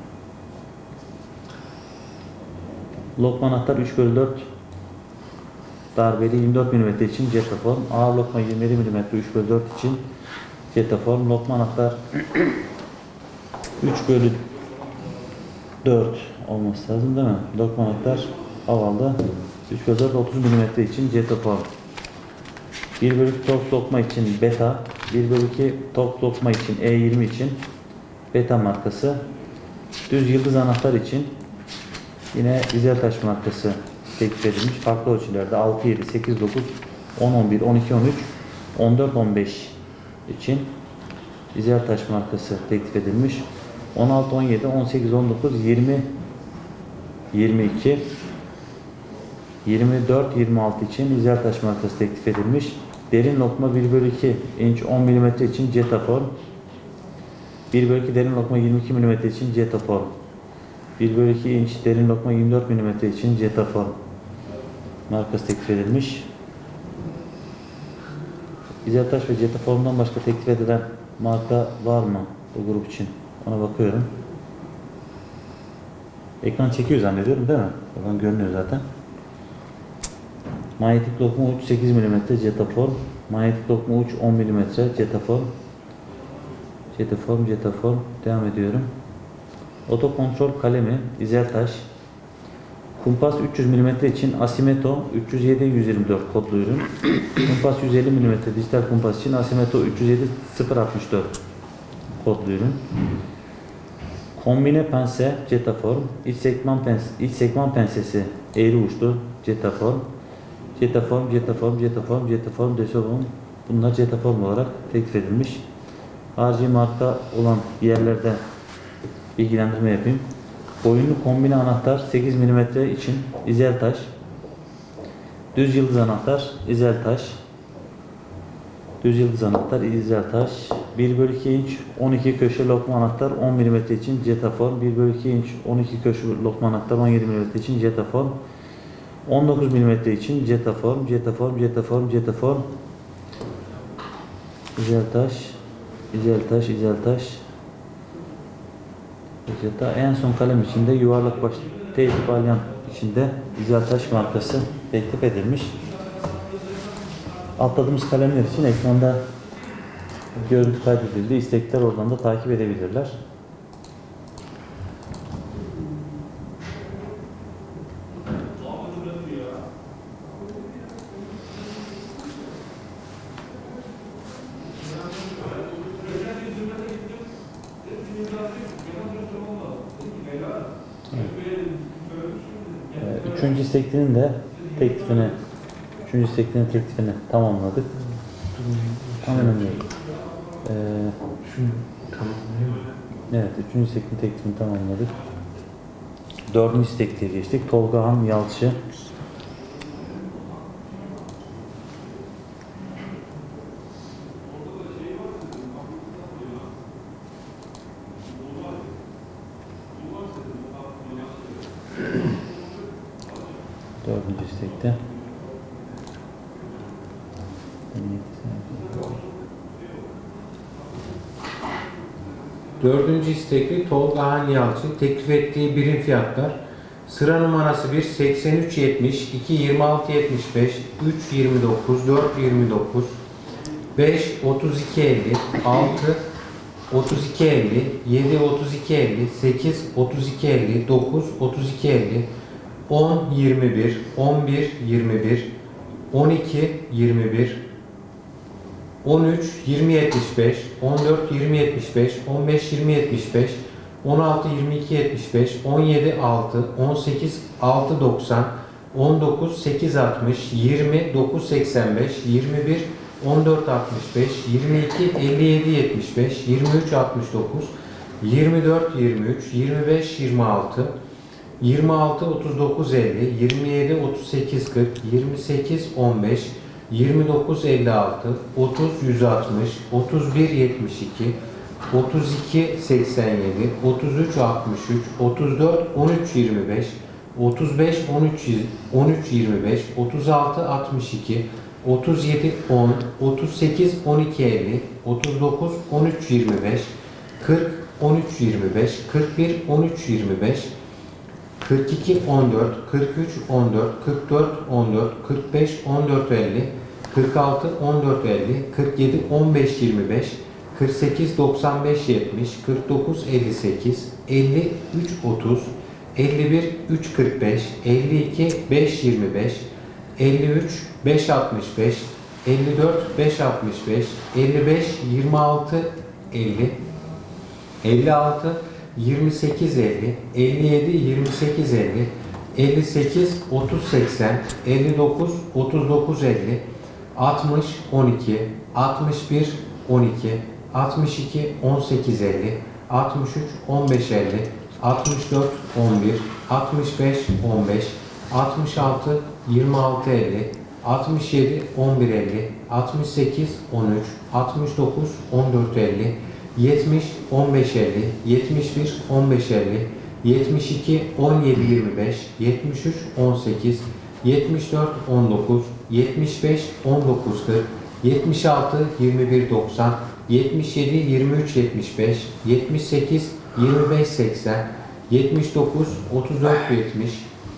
Lokma anahtar üç bölü dört darbeli yirmi dört milimetre için Cetafor, ağır lokma yirmi yedi milimetre üç bölü dört için Cetafor, lokma anahtar üç bölü dört olması lazım değil mi? Lokma anahtar havalı üç bölü dört otuz milimetre için Cetafor. bir bölü iki top lokma için Beta, bir bölü iki top lokma için E yirmi için Beta markası. Düz yıldız anahtar için yine İzeltaş markası teklif edilmiş. Farklı ölçülerde altı, yedi, sekiz, dokuz, on, on bir, on iki, on üç, on dört, on beş için İzeltaş markası teklif edilmiş. on altı, on yedi, on sekiz, on dokuz, yirmi, yirmi iki, yirmi dört, yirmi altı için İzeltaş markası teklif edilmiş. Derin lokma bir bölü iki inç on milimetre için Cetafor. bir bölü iki derin lokma yirmi iki milimetre için Cetafor. bir bölü iki inç derin lokma yirmi dört milimetre için Cetafor markası teklif edilmiş. İzeltaş ve Cetafor'dan başka teklif edilen marka var mı bu grup için? Ona bakıyorum. Ekran çekiyor zannediyorum değil mi? Oradan görünüyor zaten. Manyetik lokma uç sekiz milimetre Cetafor. Manyetik lokma uç on milimetre Cetafor. Cetafor, Cetafor. Devam ediyorum. Otokontrol kalemi İzeltaş. Kumpas üç yüz milimetre için Asimeto üç yüz yedi yüz yirmi dört kodlu ürün. Kumpas yüz elli milimetre dijital kumpas için Asimeto üç yüz yedi sıfır altmış dört kodlu ürün. Kombine pense Cetafor. İç sekman pens iç sekman pensesi eğri uçlu Cetafor. Cetafor, Cetafor, Cetafor, Cetafor, Desobon. Bunlar Cetafor olarak teklif edilmiş. Harici marka olan yerlerde bilgilendirme yapayım. Boyunlu kombine anahtar sekiz milimetre için İzeltaş. Düz yıldız anahtar İzeltaş. Düz yıldız anahtar İzeltaş. bir bölü iki inç on iki köşe lokma anahtar on milimetre için Cetafor. bir bölü iki inç on iki köşe lokma anahtar on yedi milimetre için Cetafor. on dokuz milimetre için Cetafor, Cetafor, Cetafor, Cetafor. İzeltaş, İzeltaş, İzeltaş. İzeltaş. En son kalem içinde yuvarlak baş teyip alyan içinde İzeltaş markası teklif edilmiş. Atladığımız kalemler için ekranda görüntü kaydedildi. İstekler oradan da takip edebilirler. Üçüncü isteklinin de teklifini, üçüncü isteklinin teklifini tamamladık. Tam önemli değil. Ee, evet, üçüncü isteklinin teklifini tamamladık. Dördüncü istekliye geçtik. Tolga Han Yalçı. Dördüncü istekte. Dördüncü istekli Tolga Han Yalçın teklif ettiği birim fiyatlar sıra numarası bir seksen üç yetmiş, iki yirmi altı yetmiş beş, üç yirmi dokuz, dört yirmi dokuz, beş otuz iki elli, altı otuz iki elli, yedi otuz iki elli, sekiz otuz iki elli, dokuz otuz iki elli, on yirmi bir, on bir yirmi bir, on iki yirmi bir, on üç yirmi yetmiş beş, on dört yirmi yetmiş beş, on beş yirmi yetmiş beş, on altı yirmi iki yetmiş beş, on yedi altı, on sekiz altı doksan, on dokuz sekiz altmış, yirmi dokuz seksen beş, yirmi bir on dört altmış beş, yirmi iki elli yedi yetmiş beş, yirmi üç altmış dokuz, yirmi dört yirmi üç, yirmi beş yirmi altı, yirmi altı otuz dokuz elli, yirmi yedi otuz sekiz kırk, yirmi sekiz on beş, yirmi dokuz elli altı, otuz yüz altmış, otuz bir yetmiş iki, otuz iki seksen yedi, otuz üç altmış üç, otuz dört on üç yirmi beş, otuz beş on üç on üç yirmi beş, otuz altı altmış iki, otuz yedi on, otuz sekiz on iki elli, otuz dokuz on üç yirmi beş, kırk on üç yirmi beş, kırk bir on üç yirmi beş, kırk iki on dört, kırk üç on dört, kırk dört on dört, kırk beş on dört elli, kırk altı on dört elli, kırk yedi on beş yirmi beş, kırk sekiz doksan beş yetmiş, kırk dokuz elli sekiz, elli üç otuz, elli bir üç kırk beş, elli iki beş yirmi beş, elli üç beş altmış beş, elli dört beş altmış beş, elli beş yirmi altı elli, elli altı yirmi sekiz elli, elli yedi yirmi sekiz elli, elli sekiz otuz seksen, elli dokuz otuz dokuz elli, altmış on iki, altmış bir on iki, altmış iki on sekiz elli, altmış üç on beş elli, altmış dört on bir, altmış beş on beş, altmış altı yirmi altı elli, altmış yedi on bir elli, altmış sekiz on üç, altmış dokuz on dört elli, yetmiş on beş elli, yetmiş bir on beş elli, yetmiş iki on yedi yirmi beş, yetmiş üç on sekiz, yetmiş dört on dokuz, yetmiş beş on dokuz kırk, yetmiş altı yirmi bir doksan, yetmiş yedi yirmi üç yetmiş beş, yetmiş sekiz yirmi beş seksen, yetmiş dokuz otuz dört yetmiş,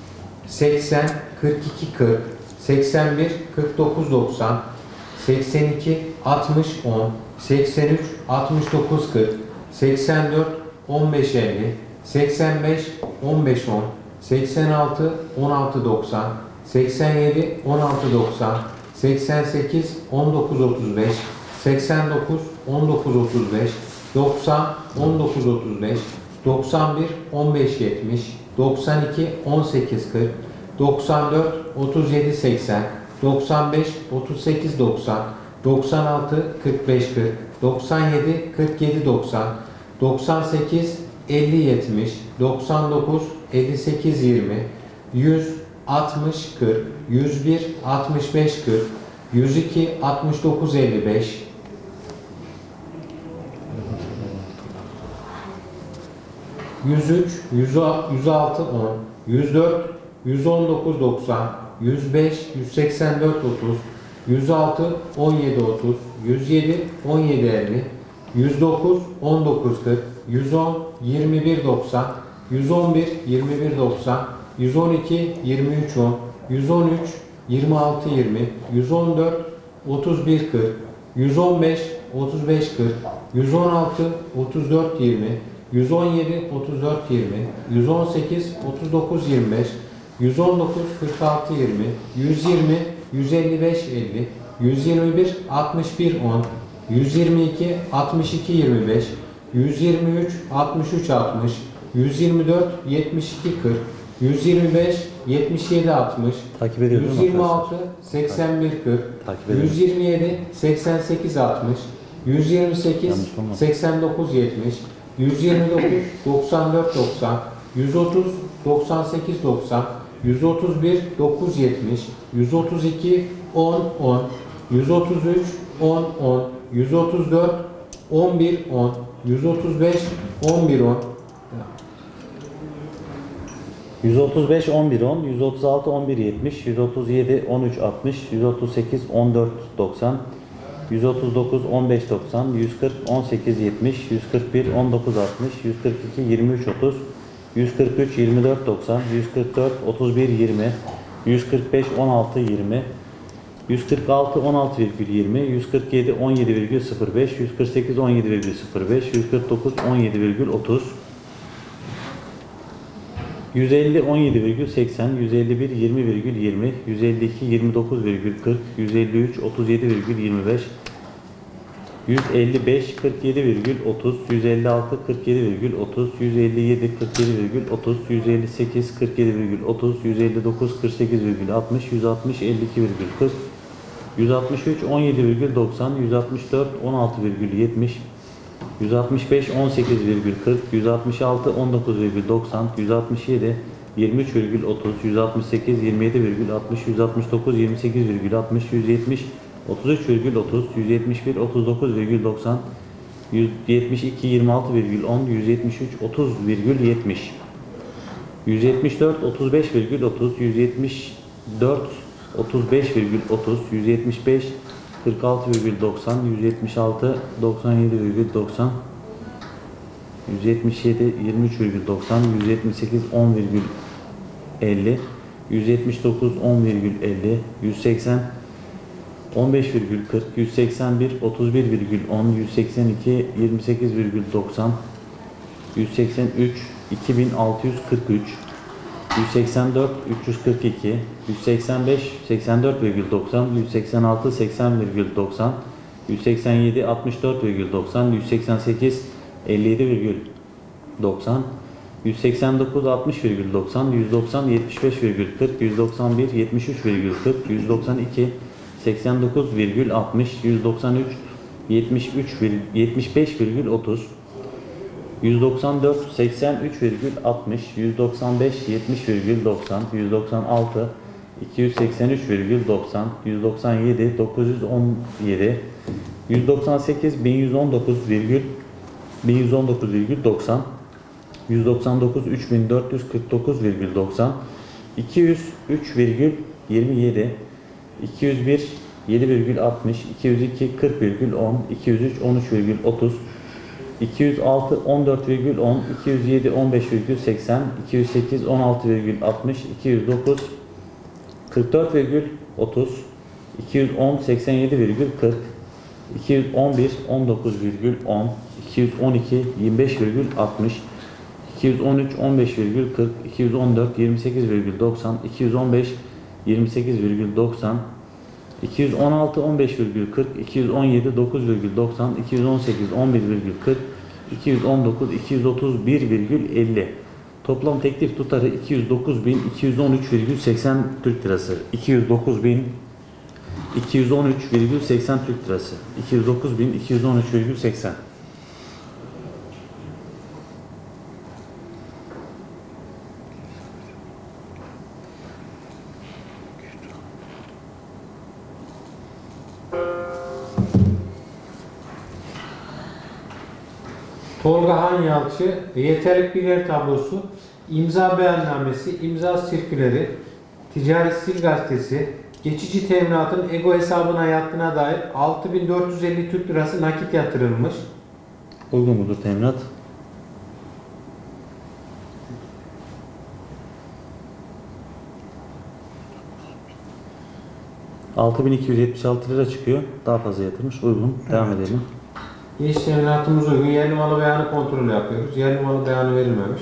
seksen kırk iki kırk, seksen bir kırk dokuz doksan, seksen iki altmış on, seksen üç altmış dokuz kırk, seksen dört on beş elli, seksen beş on beş on, seksen altı on altı doksan, seksen yedi on altı doksan, seksen sekiz on dokuz otuz beş, seksen dokuz on dokuz otuz beş, doksan on dokuz otuz beş, doksan bir on beş yetmiş, doksan iki on sekiz kırk, doksan dört otuz yedi seksen, doksan beş otuz sekiz doksan, doksan altı kırk beş kırk, doksan yedi kırk yedi doksan, doksan sekiz elli yetmiş, doksan dokuz elli sekiz yirmi, yüz altmış kırk, yüz bir altmış beş kırk, yüz iki altmış dokuz elli beş, yüz üç yüz altı on, yüz dört yüz on dokuz doksan, yüz beş yüz seksen dört otuz, yüz altı on yedi otuz, yüz yedi on yedi elli, yüz dokuz on dokuz kırk, yüz on yirmi bir doksan, yüz on bir yirmi bir doksan, yüz on iki yirmi üç on, yüz on üç yirmi altı yirmi, yüz on dört otuz bir kırk, yüz on beş otuz beş kırk, yüz on altı otuz dört yirmi, yüz on yedi otuz dört yirmi, yüz on sekiz otuz dokuz yirmi beş, yüz on dokuz kırk altı yirmi, yüz yirmi yüz elli beş elli, yüz yirmi bir altmış bir on, yüz yirmi iki altmış iki yirmi beş, yüz yirmi üç altmış üç altmış, yüz yirmi dört yetmiş iki kırk, yüz yirmi beş yetmiş yedi altmış, Takip ediyoruz yüz yirmi altı seksen bir kırk, Takip ediyoruz. yüz yirmi yedi seksen sekiz altmış, yüz yirmi sekiz Yanlış olmaz. seksen dokuz yetmiş, yüz yirmi dokuz doksan dört doksan, yüz otuz doksan sekiz doksan, yüz otuz bir dokuz yetmiş, yüz otuz iki on on, yüz otuz üç on on, yüz otuz dört on bir on, yüz otuz beş on bir on, yüz otuz beş on bir on, yüz otuz altı on bir yetmiş, yüz otuz yedi on üç altmış, yüz otuz sekiz on dört doksan, yüz otuz dokuz on beş doksan, yüz kırk on sekiz yetmiş, yüz kırk bir on dokuz altmış, yüz kırk iki yirmi üç otuz, yüz kırk üç yirmi dört doksan, yüz kırk dört otuz bir yirmi, yüz kırk beş on altı yirmi, yüz kırk altı on altı virgül yirmi, yüz kırk yedi on yedi virgül sıfır beş, yüz kırk sekiz on yedi virgül sıfır beş, yüz kırk dokuz on yedi virgül otuz, yüz elli on yedi virgül seksen, yüz elli bir yirmi virgül yirmi, yüz elli iki yirmi dokuz virgül kırk, yüz elli üç otuz yedi virgül yirmi beş, yüz elli beş kırk yedi virgül otuz, yüz elli altı kırk yedi virgül otuz, yüz elli yedi kırk yedi virgül otuz, yüz elli sekiz kırk yedi virgül otuz, yüz elli dokuz kırk sekiz virgül altmış, yüz altmış elli iki virgül kırk, yüz altmış üç on yedi virgül doksan, yüz altmış dört on altı virgül yetmiş, yüz altmış beş on sekiz virgül kırk, yüz altmış altı on dokuz virgül doksan, yüz altmış yedi yirmi üç virgül otuz, yüz altmış sekiz yirmi yedi virgül altmış, yüz altmış dokuz yirmi sekiz virgül altmış, yüz yetmiş otuz üç virgül otuz, yüz yetmiş bir otuz dokuz virgül doksan, yüz yetmiş iki yirmi altı virgül on, yüz yetmiş üç otuz virgül yetmiş, yüz yetmiş dört otuz beş virgül otuz, yüz yetmiş dört otuz beş virgül otuz, yüz yetmiş beş kırk altı virgül doksan, yüz yetmiş altı doksan yedi virgül doksan, yüz yetmiş yedi yirmi üç virgül doksan, yüz yetmiş sekiz on virgül elli, yüz yetmiş dokuz on virgül elli, yüz seksen on beş virgül kırk, yüz seksen bir otuz bir virgül on, yüz seksen iki yirmi sekiz virgül doksan, yüz seksen üç iki bin altı yüz kırk üç, yüz seksen dört üç yüz kırk iki, yüz seksen beş seksen dört virgül doksan, yüz seksen altı seksen virgül doksan, yüz seksen yedi altmış dört virgül doksan, yüz seksen sekiz elli yedi virgül doksan, yüz seksen dokuz altmış virgül doksan, yüz doksan yetmiş beş virgül kırk, yüz doksan bir yetmiş üç virgül kırk, yüz doksan iki seksen dokuz virgül altmış, yüz doksan üç yetmiş üç yetmiş beş virgül otuz, yüz doksan dört seksen üç virgül altmış, yüz doksan beş yetmiş virgül doksan, yüz doksan altı iki yüz seksen üç virgül doksan, yüz doksan yedi dokuz yüz on yedi, yüz doksan sekiz bin yüz on dokuz virgül bin yüz on dokuz virgül doksan, yüz doksan dokuz üç bin dört yüz kırk dokuz virgül doksan, iki yüz üç virgül yirmi yedi, iki yüz bir yedi virgül altmış, iki yüz iki kırk virgül on, iki yüz üç on üç virgül otuz, iki yüz altı on dört virgül on, iki yüz yedi on beş virgül seksen, iki yüz sekiz on altı virgül altmış, iki yüz dokuz kırk dört virgül otuz, iki yüz on seksen yedi virgül kırk, iki yüz on bir on dokuz virgül on, iki yüz on iki yirmi beş virgül altmış, iki yüz on üç on beş virgül kırk, iki yüz on dört yirmi sekiz virgül doksan, iki yüz on beş yirmi sekiz virgül doksan, iki yüz on altı on beş virgül kırk, iki yüz on yedi dokuz virgül doksan, iki yüz on sekiz on bir virgül kırk, iki yüz on dokuz iki yüz otuz bir virgül elli. Toplam teklif tutarı iki yüz dokuz bin iki yüz on üç virgül seksen Türk Lirası. iki yüz dokuz bin iki yüz on üç virgül seksen Türk Lirası. iki yüz dokuz bin iki yüz on üç virgül seksen. Tolga Han Yalçı, yeterlik birer tablosu, imza beyannamesi, imza sirküleri, Ticaret Stil Gazetesi, geçici teminatın EGO hesabına yattığına dair altı bin dört yüz elli Türk Lirası nakit yatırılmış. Uygun mudur teminat? altı bin iki yüz yetmiş altı lira çıkıyor. Daha fazla yatırmış. Uygun. Devam Evet. edelim. İş teminatımız uygun. Yerli malı beyanı kontrolü yapıyoruz. Yerli malı beyanı verilmemiş.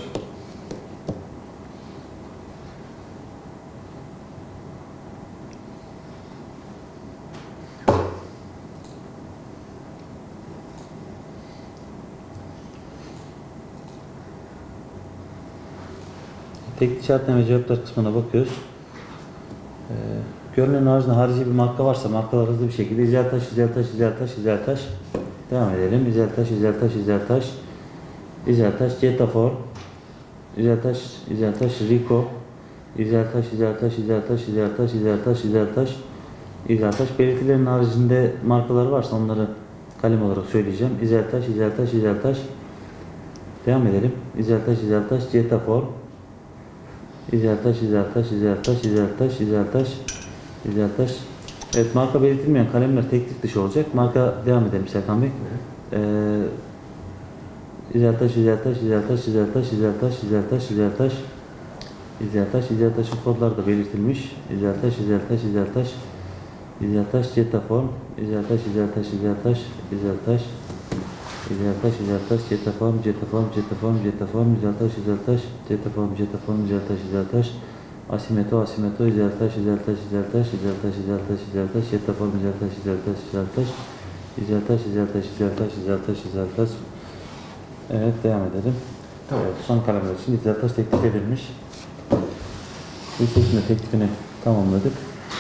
Teknik işaretleme cevaplar kısmına bakıyoruz. Ee, görünen haricinde harici bir marka varsa markalar hızlı bir şekilde İzeltaş, İzeltaş, İzeltaş, İzeltaş. Devam edelim. İzeltaş, İzeltaş, İzeltaş, İzeltaş, Cetafor, İzeltaş, İzeltaş, Rico, İzeltaş, İzeltaş, İzeltaş, İzeltaş, İzeltaş, İzeltaş, İzeltaş. Belirtilerin haricinde markalar varsa onları kalem olarak söyleyeceğim. İzeltaş, İzeltaş, İzeltaş. Devam edelim. İzeltaş, İzeltaş, Cetafor, İzeltaş, İzeltaş, İzeltaş, İzeltaş, İzeltaş, İzeltaş. Evet, marka belirtilmeyen kalemler teklif dışı olacak. Marka devam edelim Serkan Bey. Ee, İzeltaş, İzeltaş, İzeltaş, İzeltaş, İzeltaş, İzeltaş, İzeltaş, İzeltaş, İzeltaş'ın kodları da belirtilmiş. İzeltaş, İzeltaş, İzeltaş, İzeltaş, Cetaform, İzeltaş, İzeltaş, İzeltaş, İzeltaş, Yüzeltaş, yüzeltaş, cetafam, cetafam, cetafam, cetafam, yüzeltaş, yüzeltaş, cetafam, cetafam, yüzeltaş, yüzeltaş, asimeto, asimeto, yüzeltaş, yüzeltaş, yüzeltaş, yüzeltaş, yüzeltaş, yüzeltaş, cetafam, yüzeltaş, yüzeltaş, yüzeltaş, yüzeltaş, yüzeltaş, yüzeltaş, yüzeltaş, yüzeltaş. Evet, devam edelim. Tamam. Evet, son kalemler için yüzeltaş teklif edilmiş. Bu seçme teklifini tamamladık.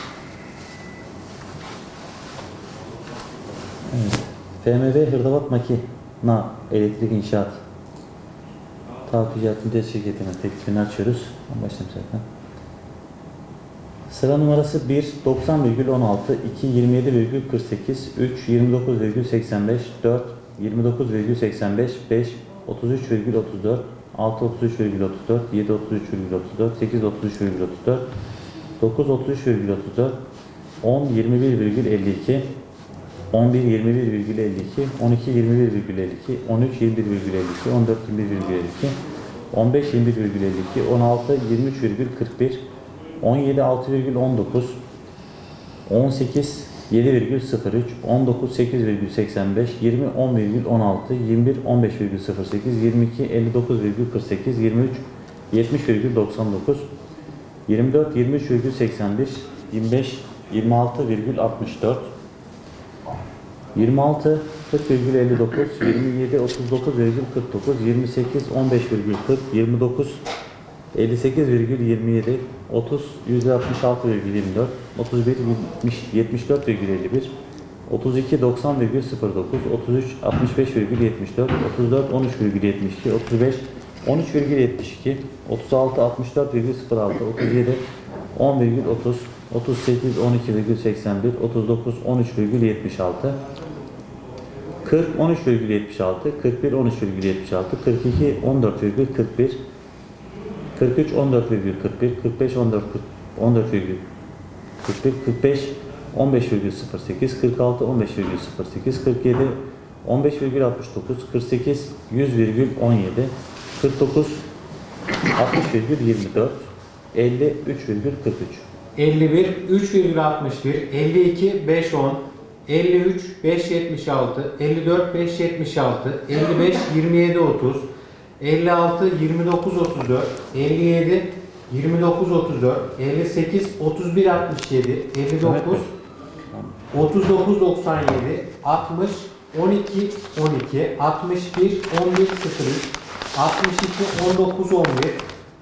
Evet. F M V Hırdavat Makina Elektrik İnşaat Takicat Müddet Şirketi'nin teklifini açıyoruz. Başlayalım zaten. Sıra numarası bir, doksan virgül on altı, iki, yirmi yedi virgül kırk sekiz, üç, yirmi dokuz virgül seksen beş, dört, yirmi dokuz virgül seksen beş, beş, otuz üç virgül otuz dört, altı, otuz üç virgül otuz dört, yedi, otuz üç virgül otuz dört, sekiz, otuz üç virgül otuz dört, dokuz, otuz üç virgül otuz dört, on, yirmi bir virgül elli iki, on bir, yirmi bir virgül elli iki, on iki, yirmi bir virgül elli iki, on üç, yirmi bir virgül elli iki, on dört, yirmi bir virgül elli iki, on beş, yirmi bir virgül elli iki, on altı, yirmi üç virgül kırk bir, on yedi, altı virgül on dokuz, on sekiz, yedi virgül sıfır üç, on dokuz, sekiz virgül seksen beş, yirmi, on virgül on altı, yirmi bir, on beş virgül sıfır sekiz, yirmi iki, elli dokuz virgül kırk sekiz, yirmi üç, yetmiş virgül doksan dokuz, yirmi dört, yirmi üç virgül seksen bir, yirmi beş, yirmi altı virgül altmış dört, yirmi altı, kırk virgül elli dokuz, yirmi yedi, otuz dokuz virgül kırk dokuz, yirmi sekiz, on beş virgül kırk, yirmi dokuz, elli sekiz virgül yirmi yedi, otuz, yüz altmış altı virgül yirmi dört, otuz bir, yetmiş dört virgül elli bir, otuz iki, doksan virgül sıfır dokuz, otuz üç, altmış beş virgül yetmiş dört, otuz dört, on üç virgül yetmiş iki, otuz beş, on üç virgül yetmiş iki, otuz altı, altmış dört virgül sıfır altı, otuz yedi, on virgül otuz, otuz sekiz, on iki virgül seksen bir, otuz dokuz, on üç virgül yetmiş altı, kırk, on üç virgül yetmiş altı, kırk bir, on üç virgül yetmiş altı, kırk iki, on dört virgül kırk bir, kırk üç, on dört virgül kırk bir, kırk beş, on dört, on dört virgül kırk bir, kırk beş, on beş virgül sıfır sekiz, kırk altı, on beş virgül sıfır sekiz, kırk yedi, on beş virgül altmış dokuz, kırk sekiz, yüz virgül on yedi, kırk dokuz, altmış virgül yirmi dört, elli üç virgül kırk üç. elli bir, üç virgül altmış bir, elli iki, beş on, elli üç, beş yetmiş altı, elli dört, beş yetmiş altı, elli beş, yirmi yedi otuz, elli altı, yirmi dokuz otuz dört, elli yedi, yirmi dokuz otuz dört, elli sekiz, otuz bir altmış yedi, elli dokuz, otuz dokuz doksan yedi, altmış, on iki on iki, altmış bir, on bir sıfır üç, altmış iki, on dokuz on bir,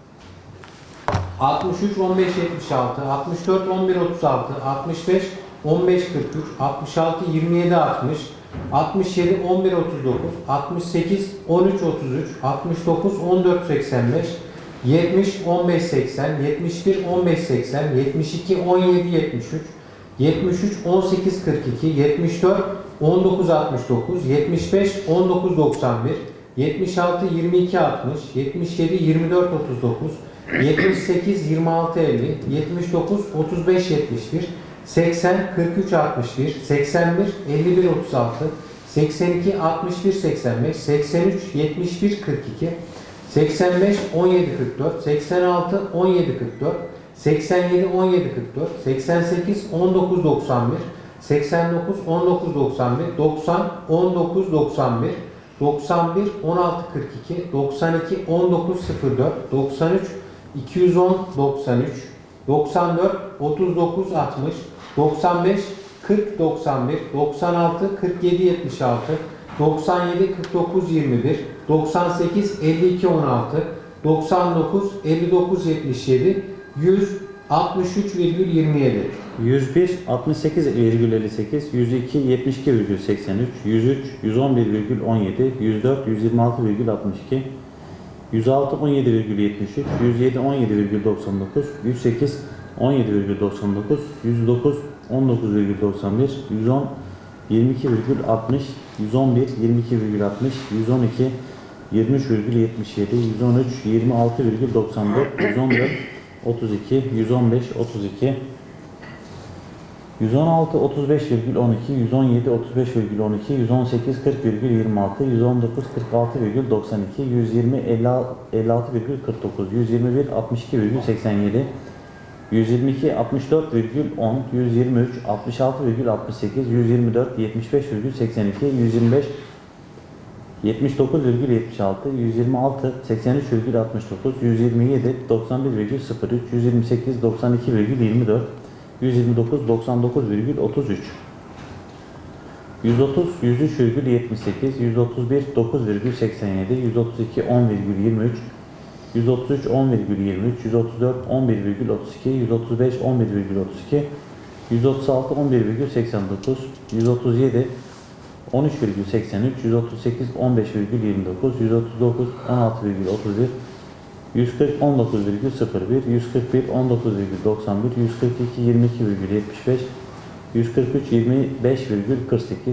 altmış üç, on beş yetmiş altı, altmış dört, on bir otuz altı, altmış beş, on beş kırk üç, altmış altı, yirmi yedi altmış, altmış yedi, on bir otuz dokuz, altmış sekiz, on üç otuz üç, altmış dokuz, on dört seksen beş, yetmiş, on beş seksen, yetmiş bir, on beş seksen, yetmiş iki, on yedi yetmiş üç, yetmiş üç, on sekiz kırk iki, yetmiş dört, on dokuz altmış dokuz, yetmiş beş, on dokuz doksan bir, yetmiş altı, yirmi iki altmış, yetmiş yedi, yirmi dört otuz dokuz, yetmiş sekiz, yirmi altı elli, yetmiş dokuz, otuz beş yetmiş bir, seksen, kırk üç altmış bir, seksen bir, elli bir otuz altı, seksen iki, altmış bir seksen beş, seksen üç, yetmiş bir kırk iki, seksen beş, on yedi kırk dört, seksen altı, on yedi kırk dört, seksen yedi, on yedi kırk dört, seksen sekiz, on dokuz doksan bir, seksen dokuz, on dokuz doksan bir, doksan, on dokuz doksan bir, doksan bir, on altı kırk iki, doksan iki, on dokuz sıfır dört, doksan üç, iki yüz on doksan üç, doksan dört, otuz dokuz altmış, doksan beş, kırk doksan bir, doksan altı, kırk yedi yetmiş altı, doksan yedi, kırk dokuz yirmi bir, doksan sekiz, elli iki on altı, doksan dokuz, elli dokuz yetmiş yedi, yüz, altmış üç virgül yirmi yedi. yüz bir, altmış sekiz virgül elli sekiz, yüz iki, yetmiş iki virgül seksen üç, yüz üç, yüz on bir virgül on yedi, yüz dört, yüz yirmi altı virgül altmış iki, yüz altı, on yedi virgül yetmiş üç, yüz yedi, on yedi virgül doksan dokuz, yüz sekiz, on yedi virgül doksan dokuz, yüz dokuz, on dokuz virgül doksan bir, yüz on, yirmi iki virgül altmış, yüz on bir, yirmi iki virgül altmış, yüz on iki, yirmi üç virgül yetmiş yedi, yüz on üç, yirmi altı virgül doksan dört, yüz on dört, otuz iki, yüz on beş, otuz iki, yüz on altı, otuz beş virgül on iki, yüz on yedi, otuz beş virgül on iki, yüz on sekiz, kırk virgül yirmi altı, yüz on dokuz, kırk altı virgül doksan iki, yüz yirmi, elli altı virgül kırk dokuz, yüz yirmi bir, altmış iki virgül seksen yedi, yüz yirmi iki, altmış dört virgül on, yüz yirmi üç, altmış altı virgül altmış sekiz, yüz yirmi dört, yetmiş beş virgül seksen iki, yüz yirmi beş, yetmiş dokuz virgül yetmiş altı, yüz yirmi altı, seksen üç virgül altmış dokuz, yüz yirmi yedi, doksan bir virgül sıfır üç, yüz yirmi sekiz, doksan iki virgül yirmi dört, yüz yirmi dokuz, doksan dokuz virgül otuz üç, yüz otuz, yüz üç virgül yetmiş sekiz, yüz otuz bir, dokuz virgül seksen yedi, yüz otuz iki, on virgül yirmi üç, yüz otuz üç, on virgül yirmi üç, yüz otuz dört, on bir virgül otuz iki, yüz otuz beş, on bir virgül otuz iki, yüz otuz altı, on bir virgül seksen dokuz, yüz otuz yedi, on üç virgül seksen üç, yüz otuz sekiz, on beş virgül yirmi dokuz, yüz otuz dokuz, on altı virgül otuz bir, yüz kırk, on dokuz virgül sıfır bir, yüz kırk bir, on dokuz virgül doksan bir, yüz kırk iki, yirmi iki virgül yetmiş beş, yüz kırk üç, yirmi beş virgül kırk sekiz,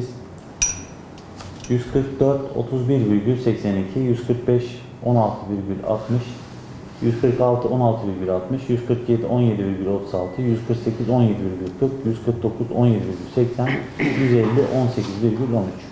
yüz kırk dört, otuz bir virgül seksen iki, yüz kırk beş, on altı virgül altmış, yüz kırk altı, on altı virgül altmış, yüz kırk yedi, on yedi virgül otuz altı, yüz kırk sekiz, on yedi virgül kırk, yüz kırk dokuz, on yedi virgül seksen, yüz elli, on sekiz virgül on üç.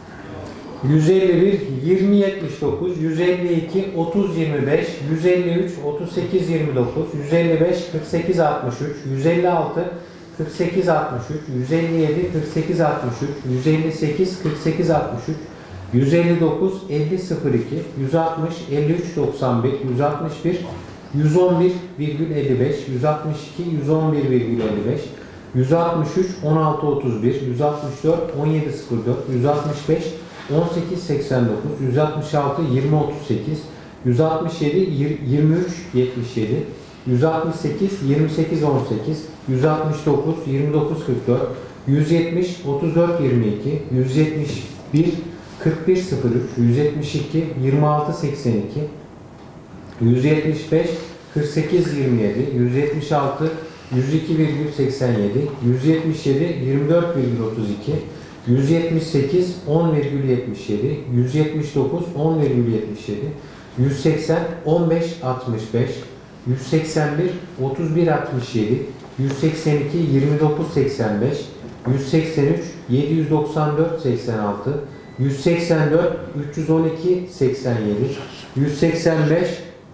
yüz elli bir, yirmi yetmiş dokuz, yüz elli iki, otuz yirmi beş, yüz elli üç, otuz sekiz yirmi dokuz, yüz elli beş, kırk sekiz altmış üç, yüz elli altı, kırk sekiz altmış üç, yüz elli yedi, kırk sekiz altmış üç, yüz elli sekiz, kırk sekiz altmış üç, yüz elli dokuz, elli sıfır iki, yüz altmış, elli üç doksan bir, yüz altmış bir, yüz on bir virgül elli beş, yüz altmış iki, yüz on bir virgül elli beş, yüz altmış üç, on altı otuz bir, yüz altmış dört, on yedi sıfır dört, yüz altmış beş, on sekiz seksen dokuz, yüz altmış altı, yirmi otuz sekiz, yüz altmış yedi, yirmi üç yetmiş yedi, yüz altmış sekiz, yirmi sekiz on sekiz, yüz altmış dokuz, yirmi dokuz kırk dört, yüz yetmiş, otuz dört yirmi iki, yüz yetmiş bir, kırk bir sıfır üç, yüz yetmiş iki, yirmi altı seksen iki, yüz yetmiş beş, kırk sekiz yirmi yedi, yüz yetmiş altı, yüz iki virgül seksen yedi, yüz yetmiş yedi, yirmi dört virgül otuz iki, yüz yetmiş sekiz, on virgül yetmiş yedi, yüz yetmiş dokuz, on virgül yetmiş yedi, yüz seksen, on beş altmış beş, yüz seksen bir, otuz bir altmış yedi, yüz seksen iki, yirmi dokuz seksen beş, yüz seksen üç, yedi yüz doksan dört seksen altı, yüz seksen dört, üç yüz on iki seksen yedi, yüz seksen beş,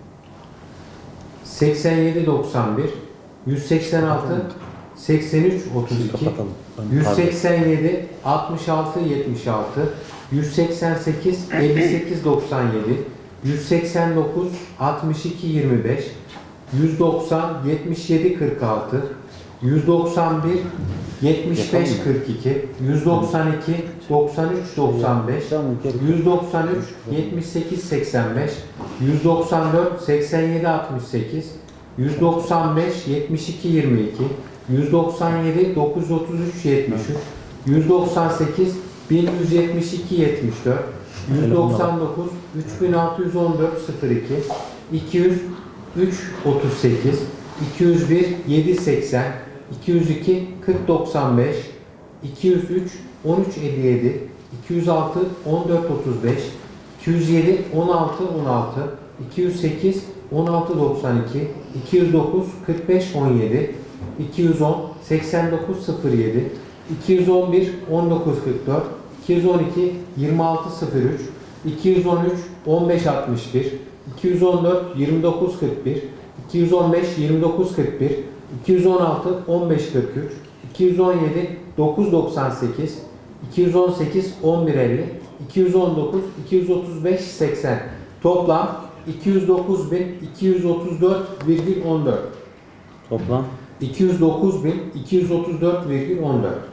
seksen yedi doksan bir, yüz seksen altı, seksen üç otuz iki, yüz seksen yedi, altmış altı yetmiş altı, yüz seksen sekiz, elli sekiz doksan yedi, yüz seksen dokuz, altmış iki yirmi beş, yüz doksan, yetmiş yedi kırk altı, yüz doksan bir, yetmiş beş kırk iki, yüz doksan iki, doksan üç doksan beş, yüz doksan üç, yetmiş sekiz seksen beş, yüz doksan dört, seksen yedi altmış sekiz, yüz doksan beş, yetmiş iki yirmi iki, yüz doksan yedi, dokuz yüz otuz üç yetmiş üç, yüz doksan sekiz, bin yüz yetmiş iki yetmiş dört, yüz doksan dokuz, üç bin altı yüz on dört sıfır iki, iki yüz üç otuz sekiz, iki yüz bir, yedi seksen, iki yüz iki, kırk doksan beş, iki yüz üç, on üç elli yedi, iki yüz altı, on dört otuz beş, iki yüz yedi, on altı on altı, iki yüz sekiz, on altı doksan iki, iki yüz dokuz, kırk beş on yedi, iki yüz on, seksen dokuz sıfır yedi, iki yüz on bir, on dokuz kırk dört, iki yüz on iki, yirmi altı sıfır üç, iki yüz on üç, on beş altmış bir, iki yüz on dört, yirmi dokuz kırk bir, iki yüz on beş, yirmi dokuz kırk bir, iki yüz on altı, on beş kırk üç, iki yüz on yedi, dokuz doksan sekiz, iki yüz on sekiz, on bir elli, iki yüz on dokuz, iki yüz otuz beş seksen. Toplam iki yüz dokuz bin, iki yüz otuz dört virgül on dört. Toplam iki yüz dokuz bin, iki yüz otuz dört virgül on dört.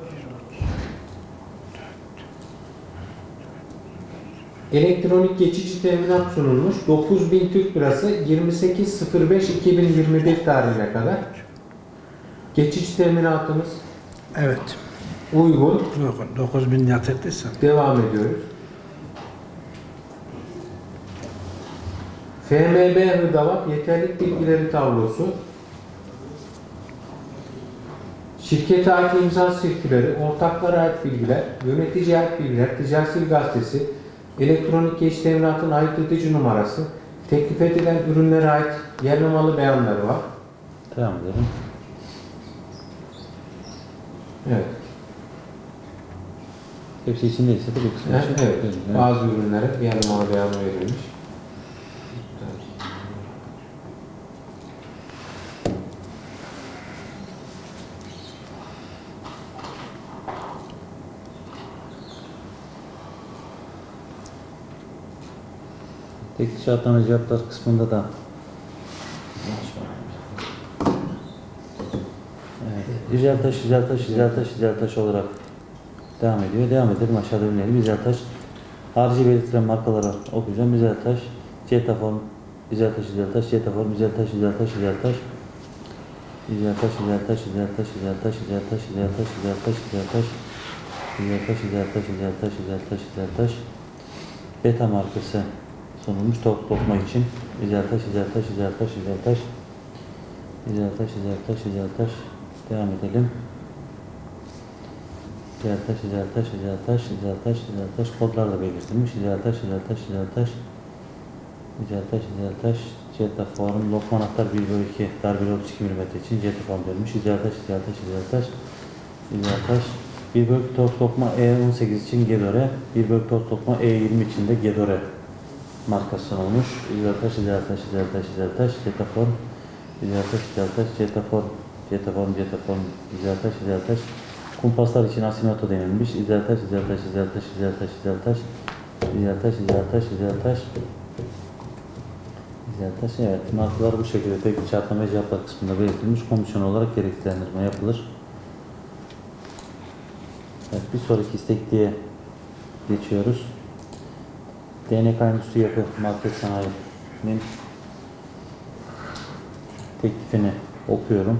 Elektronik geçici teminat sunulmuş. dokuz bin Türk Lirası yirmi sekiz sıfır beş iki bin yirmi bir tarihine kadar. Geçici teminatımız Evet. uygun. Uygun. dokuz bin yatırdıysan. Devam ediyoruz. F M B Hırdavat yeterlik bilgileri tablosu. Şirkete ait imza sirküleri, ortaklara ait bilgiler, yöneticiye ait bilgiler, Ticaret Gazetesi, elektronik geçici teminatın ayıklatıcı numarası, teklif edilen ürünlere ait yerli malı beyanları var. devam edelim. Evet. Hepsi içindeyse de bir kısmı Yani, için. evet. Bazı ürünlere yerli malı beyanı verilmiş. Tek dişi atlama cevaplar kısmında da evet, güzel taş, güzel taş, güzel taş, güzel taş olarak devam ediyor. Devam edelim aşağıda ürünleri. Güzel taş. Harici belirtilen markaları okuyacağım. Güzel taş, Cetaform, güzel taş, güzel taş, Cetaform, güzel taş, güzel taş, güzel taş. Güzel taş, güzel taş, güzel taş, güzel taş, güzel taş, güzel taş, güzel taş, güzel taş. Güzel taş, güzel taş, güzel taş, güzel taş, güzel taş. Beta markası sunulmuş tok tokma için. Güzel taş, güzel taş, güzel taş, güzel taş. Güzel taş, güzel taş, güzel taş. Devam edelim. Güzel taş, güzel taş, güzel taş, güzel taş, güzel taş. Kodlar da belirtilmiş. Güzel taş, güzel taş, güzel taş. Güzel taş, güzel taş. Cetaform, lokma anahtar bir bölü iki, darbeli otuz iki milimetre için Cetaform verilmiş. Güzel taş, güzel taş, güzel taş. Güzel taş. bir bölü toz tokma E on sekiz için Gedore, bir bölü toz tokma E yirmi için de Gedore markası olmuş. Güzel taş, güzel taş, güzel taş, güzel taş, Cetaform. Güzel taş, güzel taş, Cetaform. Cetaform, Cetaform, güzel taş, güzel taş. Kumpaslar için Asimoto denilmiş. Güzel taş, güzel taş, güzel taş, güzel taş, güzel taş. Güzel taş, güzel taş, güzel taş. Güzel taş, evet. Markalar bu şekilde tek bir çarpma ve cevaplar kısmında belirtilmiş. Komisyon olarak gereklilendirme yapılır. Evet, bir sonraki istekliğe geçiyoruz. D N K Endüstri Yapı Market Sanayi'nin teklifini okuyorum.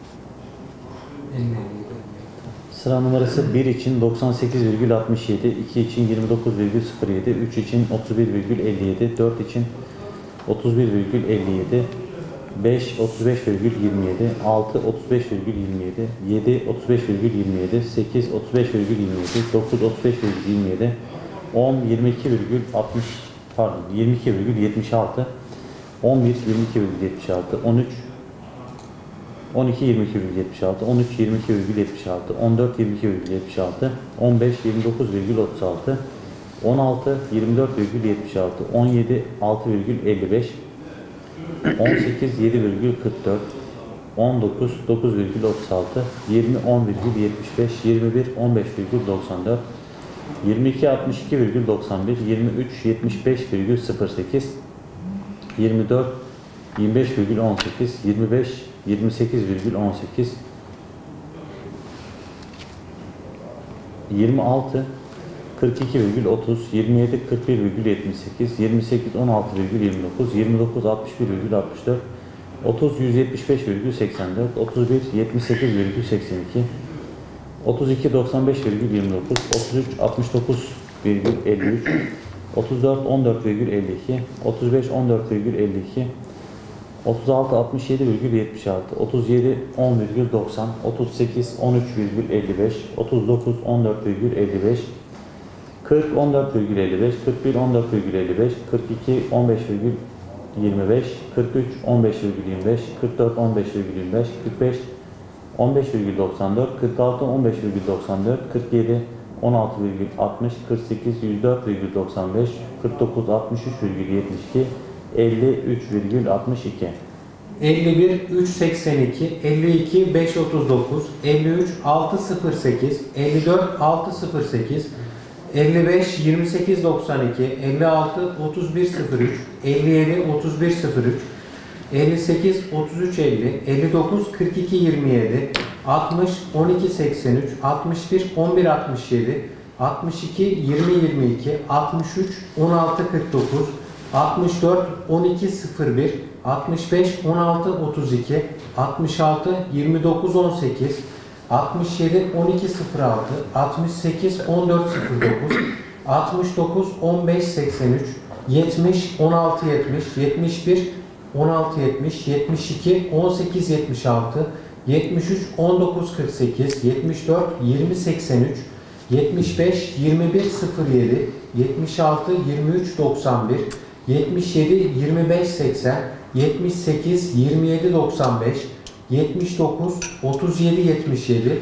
Sıra numarası bir için doksan sekiz virgül altmış yedi, iki için yirmi dokuz virgül sıfır yedi, üç için otuz bir virgül elli yedi, dört için otuz bir virgül elli yedi, beş otuz beş virgül yirmi yedi, altı otuz beş virgül yirmi yedi, yedi otuz beş virgül yirmi yedi, sekiz otuz beş virgül yirmi yedi, dokuz otuz beş virgül yirmi yedi, on yirmi iki virgül altmış pardon yirmi iki virgül yetmiş altı, on bir yirmi iki virgül yetmiş altı, on üç on iki yirmi iki virgül yetmiş altı, on üç yirmi iki virgül yetmiş altı, on dört yirmi iki virgül yetmiş altı, on beş yirmi dokuz virgül otuz altı, on altı yirmi dört virgül yetmiş altı, on yedi altı virgül elli beş, on sekiz yedi virgül kırk dört, on dokuz dokuz virgül otuz altı, yirmi on virgül yetmiş beş, yirmi bir on beş virgül doksan dört, yirmi iki altmış iki virgül doksan bir, yirmi üç yetmiş beş virgül sıfır sekiz, yirmi dört yirmi beş virgül on sekiz, yirmi beş yirmi sekiz virgül on sekiz, yirmi altı kırk iki virgül otuz, yirmi yedi kırk bir virgül yetmiş sekiz, yirmi sekiz on altı virgül yirmi dokuz, yirmi dokuz altmış bir virgül altmış dört, otuz yüz yetmiş beş virgül seksen dört, otuz bir yetmiş sekiz virgül seksen iki, otuz iki doksan beş virgül yirmi dokuz, otuz üç altmış dokuz virgül elli üç, otuz dört on dört virgül elli iki, otuz beş on dört virgül elli iki, otuz altı altmış yedi virgül yetmiş altı, otuz yedi on virgül doksan, otuz sekiz on üç virgül elli beş, otuz dokuz on dört virgül elli beş, kırk on dört virgül elli beş, kırk bir on dört virgül elli beş, kırk iki on beş virgül yirmi beş, kırk üç on beş virgül yirmi beş, kırk dört on beş virgül yirmi beş, kırk beş on beş virgül doksan dört, kırk altı on beş virgül doksan dört, kırk yedi on altı virgül altmış, kırk sekiz yüz dört virgül doksan beş, kırk dokuz altmış üç virgül yetmiş iki, elli üç virgül altmış iki. elli bir üç seksen iki, elli iki beş otuz dokuz, elli üç altı sıfır sekiz, elli dört altı sıfır sekiz, elli beş yirmi sekiz doksan iki, elli altı otuz bir sıfır üç, elli yedi otuz bir sıfır üç, elli sekiz otuz üç elli, elli dokuz kırk iki yirmi yedi, altmış on iki seksen üç, altmış bir on bir altmış yedi, altmış iki yirmi yirmi iki, altmış üç on altı kırk dokuz, altmış dört on iki sıfır bir, altmış beş on altı otuz iki, altmış altı yirmi dokuz on sekiz, altmış yedi on iki sıfır altı, altmış sekiz on dört sıfır dokuz, altmış dokuz on beş seksen üç, yetmiş on altı yetmiş, yetmiş bir on altı yetmiş, yetmiş iki on sekiz yetmiş altı, yetmiş üç on dokuz kırk sekiz, yetmiş dört yirmi seksen üç, yetmiş beş yirmi bir sıfır yedi, yetmiş altı yirmi üç doksan bir, yetmiş yedi yirmi beş seksen, yetmiş sekiz yirmi yedi doksan beş, yetmiş dokuz otuz yedi yetmiş yedi,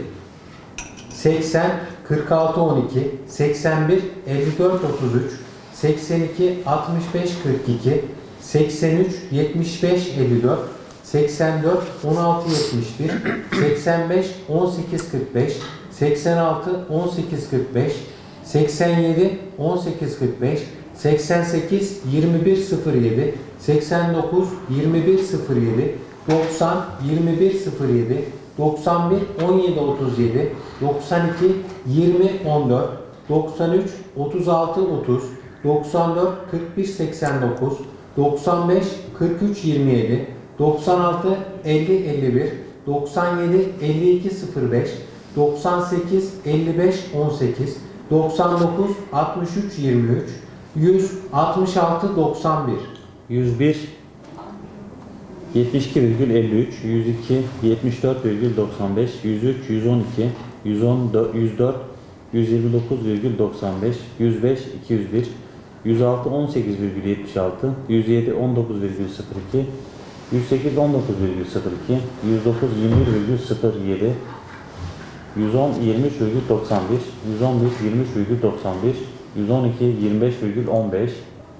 seksen kırk altı on iki, seksen bir elli dört otuz üç, seksen iki altmış beş kırk iki, seksen üç yetmiş beş elli dört, seksen dört on altı yetmiş bir, seksen beş on sekiz kırk beş, seksen altı on sekiz kırk beş, seksen yedi on sekiz kırk beş, seksen sekiz yirmi bir sıfır yedi, seksen dokuz yirmi bir sıfır yedi, doksan yirmi bir sıfır yedi, doksan bir on yedi otuz yedi, doksan iki yirmi on dört, doksan üç otuz altı otuz, doksan dört kırk bir seksen dokuz, doksan beş kırk üç yirmi yedi, doksan altı elli elli bir, doksan yedi elli iki sıfır beş, doksan sekiz elli beş on sekiz, doksan dokuz altmış üç yirmi üç, yüz altmış altı doksan bir. yüz bir yetmiş iki virgül elli üç, yüz iki yetmiş dört virgül doksan beş, yüz üç yüz on iki, yüz on yüz dört yüz yirmi dokuz virgül doksan beş, yüz beş iki yüz bir, yüz altı on sekiz virgül yetmiş altı, yüz yedi on dokuz virgül sıfır iki, yüz sekiz on dokuz virgül sıfır iki, yüz dokuz yirmi bir virgül sıfır yedi, yüz on yirmi üç virgül doksan bir, yüz on bir yirmi üç virgül doksan bir, yüz on iki yirmi beş virgül on beş,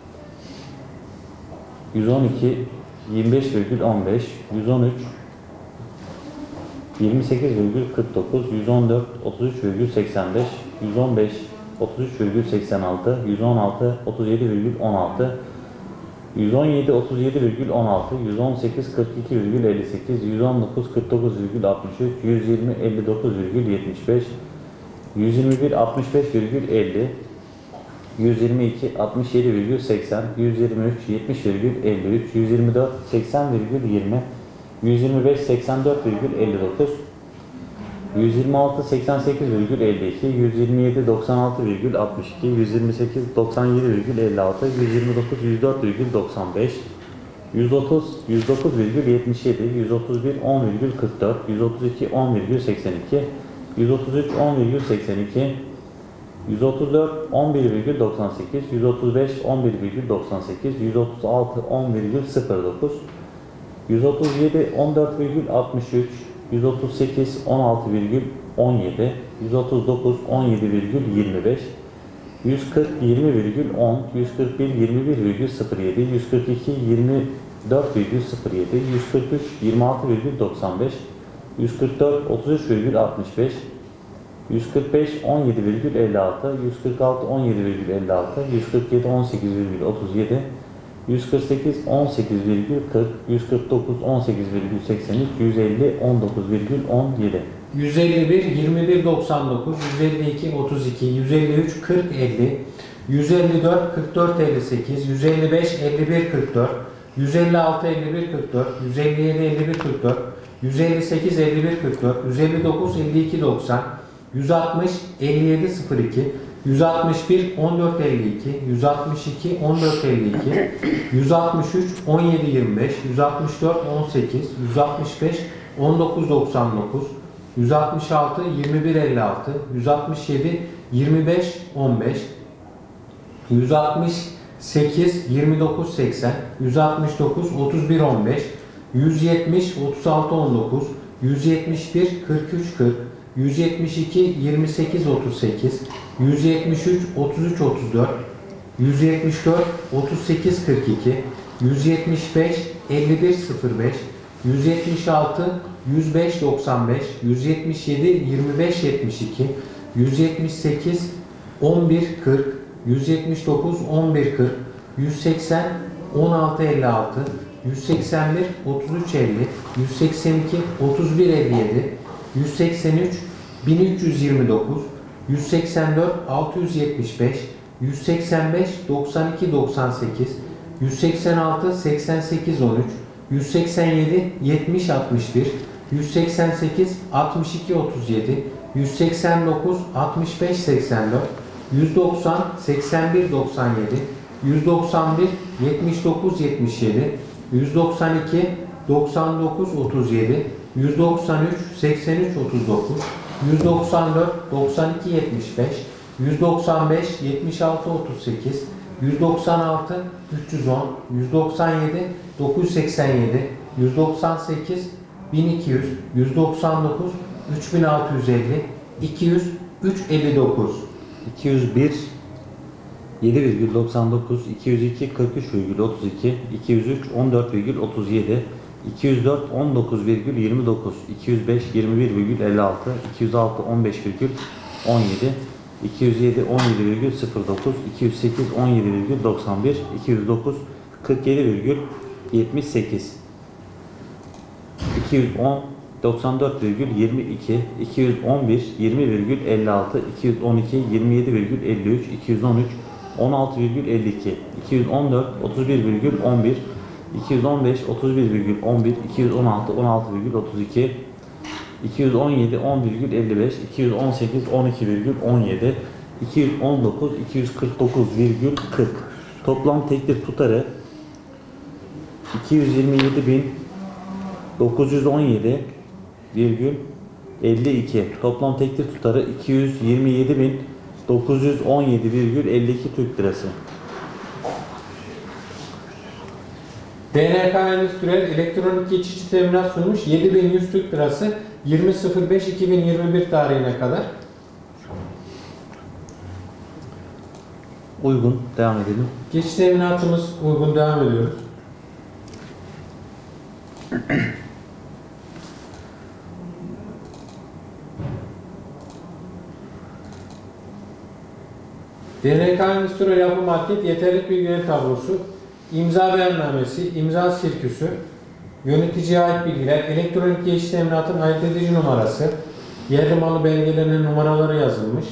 yüz on iki yirmi beş virgül on beş, yüz on üç yirmi sekiz virgül kırk dokuz, yüz on dört otuz üç virgül seksen beş, yüz on beş otuz üç virgül seksen altı, yüz on altı otuz yedi virgül on altı, yüz on yedi otuz yedi virgül on altı, yüz on sekiz kırk iki virgül elli sekiz, yüz on dokuz kırk dokuz virgül altmış üç, yüz yirmi elli dokuz virgül yetmiş beş, yüz yirmi bir altmış beş virgül elli, yüz yirmi iki altmış yedi virgül seksen, yüz yirmi üç yetmiş virgül elli üç, yüz yirmi dört seksen virgül yirmi, yüz yirmi beş seksen dört virgül elli dokuz, yüz yirmi altı seksen sekiz virgül elli iki, yüz yirmi yedi doksan altı virgül altmış iki, yüz yirmi sekiz doksan yedi virgül elli altı, yüz yirmi dokuz yüz dört virgül doksan beş, yüz otuz yüz dokuz virgül yetmiş yedi, yüz otuz bir on virgül kırk dört, yüz otuz iki on virgül seksen iki, yüz otuz üç on virgül seksen iki, yüz otuz dört on bir virgül doksan sekiz, yüz otuz beş on bir virgül doksan sekiz, yüz otuz altı on virgül sıfır dokuz, yüz otuz yedi on dört virgül altmış üç, yüz otuz sekiz on altı virgül on yedi, yüz otuz dokuz on yedi virgül yirmi beş, yüz kırk yirmi virgül on, yüz kırk bir yirmi bir virgül sıfır yedi, yüz kırk iki yirmi dört virgül sıfır yedi, yüz kırk üç yirmi altı virgül doksan beş, yüz kırk dört otuz üç virgül altmış beş, yüz kırk beş on yedi virgül elli altı, yüz kırk altı on yedi virgül elli altı, yüz kırk yedi on sekiz virgül otuz yedi, yüz kırk sekiz on sekiz virgül kırk, yüz kırk dokuz on sekiz virgül seksen üç, yüz elli on dokuz virgül on yedi. yüz elli bir yirmi bir doksan dokuz, yüz elli iki otuz iki, yüz elli üç kırk elli, yüz elli dört kırk dört elli sekiz, yüz elli beş elli bir kırk dört, yüz elli altı elli bir kırk dört, yüz elli yedi elli bir kırk dört, yüz elli sekiz elli bir kırk dört, yüz elli dokuz elli iki doksan, yüz altmış elli yedi sıfır iki, yüz altmış bir on dört elli iki, yüz altmış iki on dört elli iki, yüz altmış üç on yedi yirmi beş, yüz altmış dört on sekiz, yüz altmış beş on dokuz doksan dokuz, yüz altmış altı yirmi bir elli altı, yüz altmış yedi yirmi beş on beş, yüz altmış sekiz yirmi dokuz seksen, yüz altmış dokuz otuz bir on beş, yüz yetmiş otuz altı on dokuz, yüz yetmiş bir kırk üç kırk, yüz yetmiş iki yirmi sekiz otuz sekiz, yüz yetmiş üç otuz üç otuz dört, yüz yetmiş dört otuz sekiz kırk iki, yüz yetmiş beş elli bir sıfır beş, yüz yetmiş altı yüz beş doksan beş, yüz yetmiş yedi yirmi beş yetmiş iki, yüz yetmiş sekiz on bir kırk, yüz yetmiş dokuz on bir kırk, yüz seksen on altı elli altı, yüz seksen bir otuz üç elli, yüz seksen iki otuz bir elli yedi, yüz seksen üç bin üç yüz yirmi dokuz, yüz seksen dört altı yüz yetmiş beş, yüz seksen beş doksan iki doksan sekiz, yüz seksen altı seksen sekiz on üç, yüz seksen yedi yetmiş altmış bir, yüz seksen sekiz altmış iki otuz yedi, yüz seksen dokuz altmış beş seksen dört, yüz doksan seksen bir doksan yedi, yüz doksan bir yetmiş dokuz yetmiş yedi, yüz doksan iki doksan dokuz otuz yedi, yüz doksan üç seksen üç otuz dokuz, yüz doksan dört doksan iki yetmiş beş, yüz doksan beş yetmiş altı otuz sekiz, yüz doksan altı üç yüz on, yüz doksan yedi dokuz yüz seksen yedi, yüz doksan sekiz bin iki yüz, yüz doksan dokuz üç bin altı yüz elli, iki yüz üç elli dokuz. iki yüz bir yedi virgül doksan dokuz, iki yüz iki kırk üç virgül otuz iki, iki yüz üç on dört virgül otuz yedi, iki yüz dört on dokuz virgül yirmi dokuz, iki yüz beş yirmi bir virgül elli altı, iki yüz altı on beş virgül on yedi, iki yüz yedi on yedi virgül sıfır dokuz, iki yüz sekiz on yedi virgül doksan bir, iki yüz dokuz kırk yedi virgül yetmiş sekiz, iki yüz on doksan dört virgül yirmi iki, iki yüz on bir yirmi virgül elli altı, iki yüz on iki yirmi yedi virgül elli üç, iki yüz on üç on altı virgül elli iki, iki yüz on dört otuz bir virgül on bir, iki yüz on beş otuz bir virgül on bir, iki yüz on altı on altı virgül otuz iki, iki yüz on yedi on virgül elli beş, iki yüz on sekiz on iki virgül on yedi, iki yüz on dokuz iki yüz kırk dokuz virgül kırk. Toplam teklif tutarı iki yüz yirmi yedi bin dokuz yüz on yedi virgül elli iki. Toplam teklif tutarı iki yüz yirmi yedi bin dokuz yüz on yedi virgül elli iki Türk Lirası. D N K Endüstriyel elektronik geçici teminat sunmuş yedi bin yüz Türk Lirası yirmi sıfır beş iki bin yirmi bir tarihine kadar. Uygun. Devam edelim. Geçici teminatımız uygun, devam ediyoruz. D N K Endüstriyel Yapı Market yeterlik bilgileri tablosu, imza beyannamesi, imza sirküsü, yöneticiye ait bilgiler, elektronik geçici teminatın ayırt edici numarası, yerli malı belgelerinin numaraları yazılmış.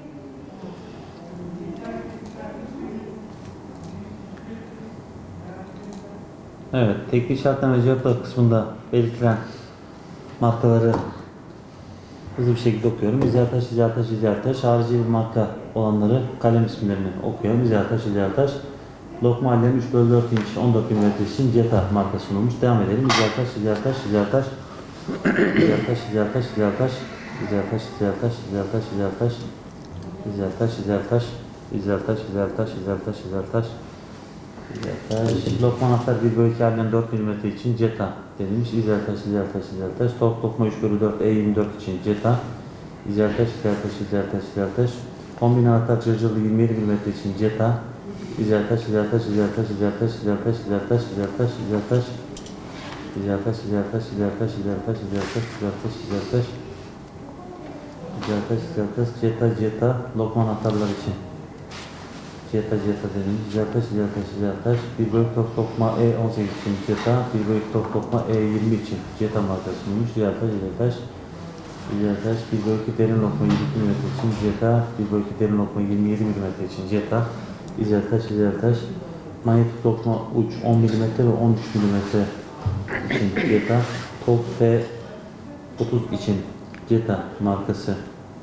Evet, teklif şartlar ve cevaplar kısmında belirtilen markaları hızlı bir şekilde okuyorum. İzartaş, İzartaş, İzartaş, harici bir marka olanları kalem isimlerini okuyorum. İzartaş, İzartaş, lokma hallerin üç bölü dört inç on dört milimetre için Ceta marka sunulmuş. Devam edelim. İzartaş, İzartaş, İzartaş, İzartaş, İzartaş, İzartaş, İzartaş, İzartaş, İzartaş, İzartaş, İzartaş, İzartaş, İzartaş, İzartaş, İzartaş, İzartaş, İzartaş, lokma anahtar bir bölü iki hallerin dört milimetre için Ceta denilmiş. İzartaş, İzartaş, İzartaş, tork lokma üç bölü dört E yirmi dört için Ceta, İzartaş, İzartaş, İzartaş, İzartaş, kombin anahtar cırcırlı yirmi yedi milimetre için Ceta, İzartaş, İzartaş, İzartaş, İzartaş, İzartaş, İzartaş, İzartaş, İzartaş, İzartaş, İzartaş, İzartaş, İzartaş, İzartaş, İzartaş, İzartaş, İzartaş, İzartaş, Ceta, Ceta, lokma anahtarlar için Ceta, Ceta denilmiş. İzartaş, İzartaş, İzartaş, bir bölü tork lokma E on sekiz için Ceta, bir bölü tork lokma E yirmi için Ceta markası sunulmuş. İzartaş, İzartaş, İzartaş, bir bölü iki derin lokma yirmi iki milimetre için Ceta, bir bölü iki derin lokma yirmi yedi milimetre için Ceta, İzartaş, İzartaş, manyetik lokma uç on milimetre ve on üç milimetre için Ceta, tork F otuz için Ceta markası.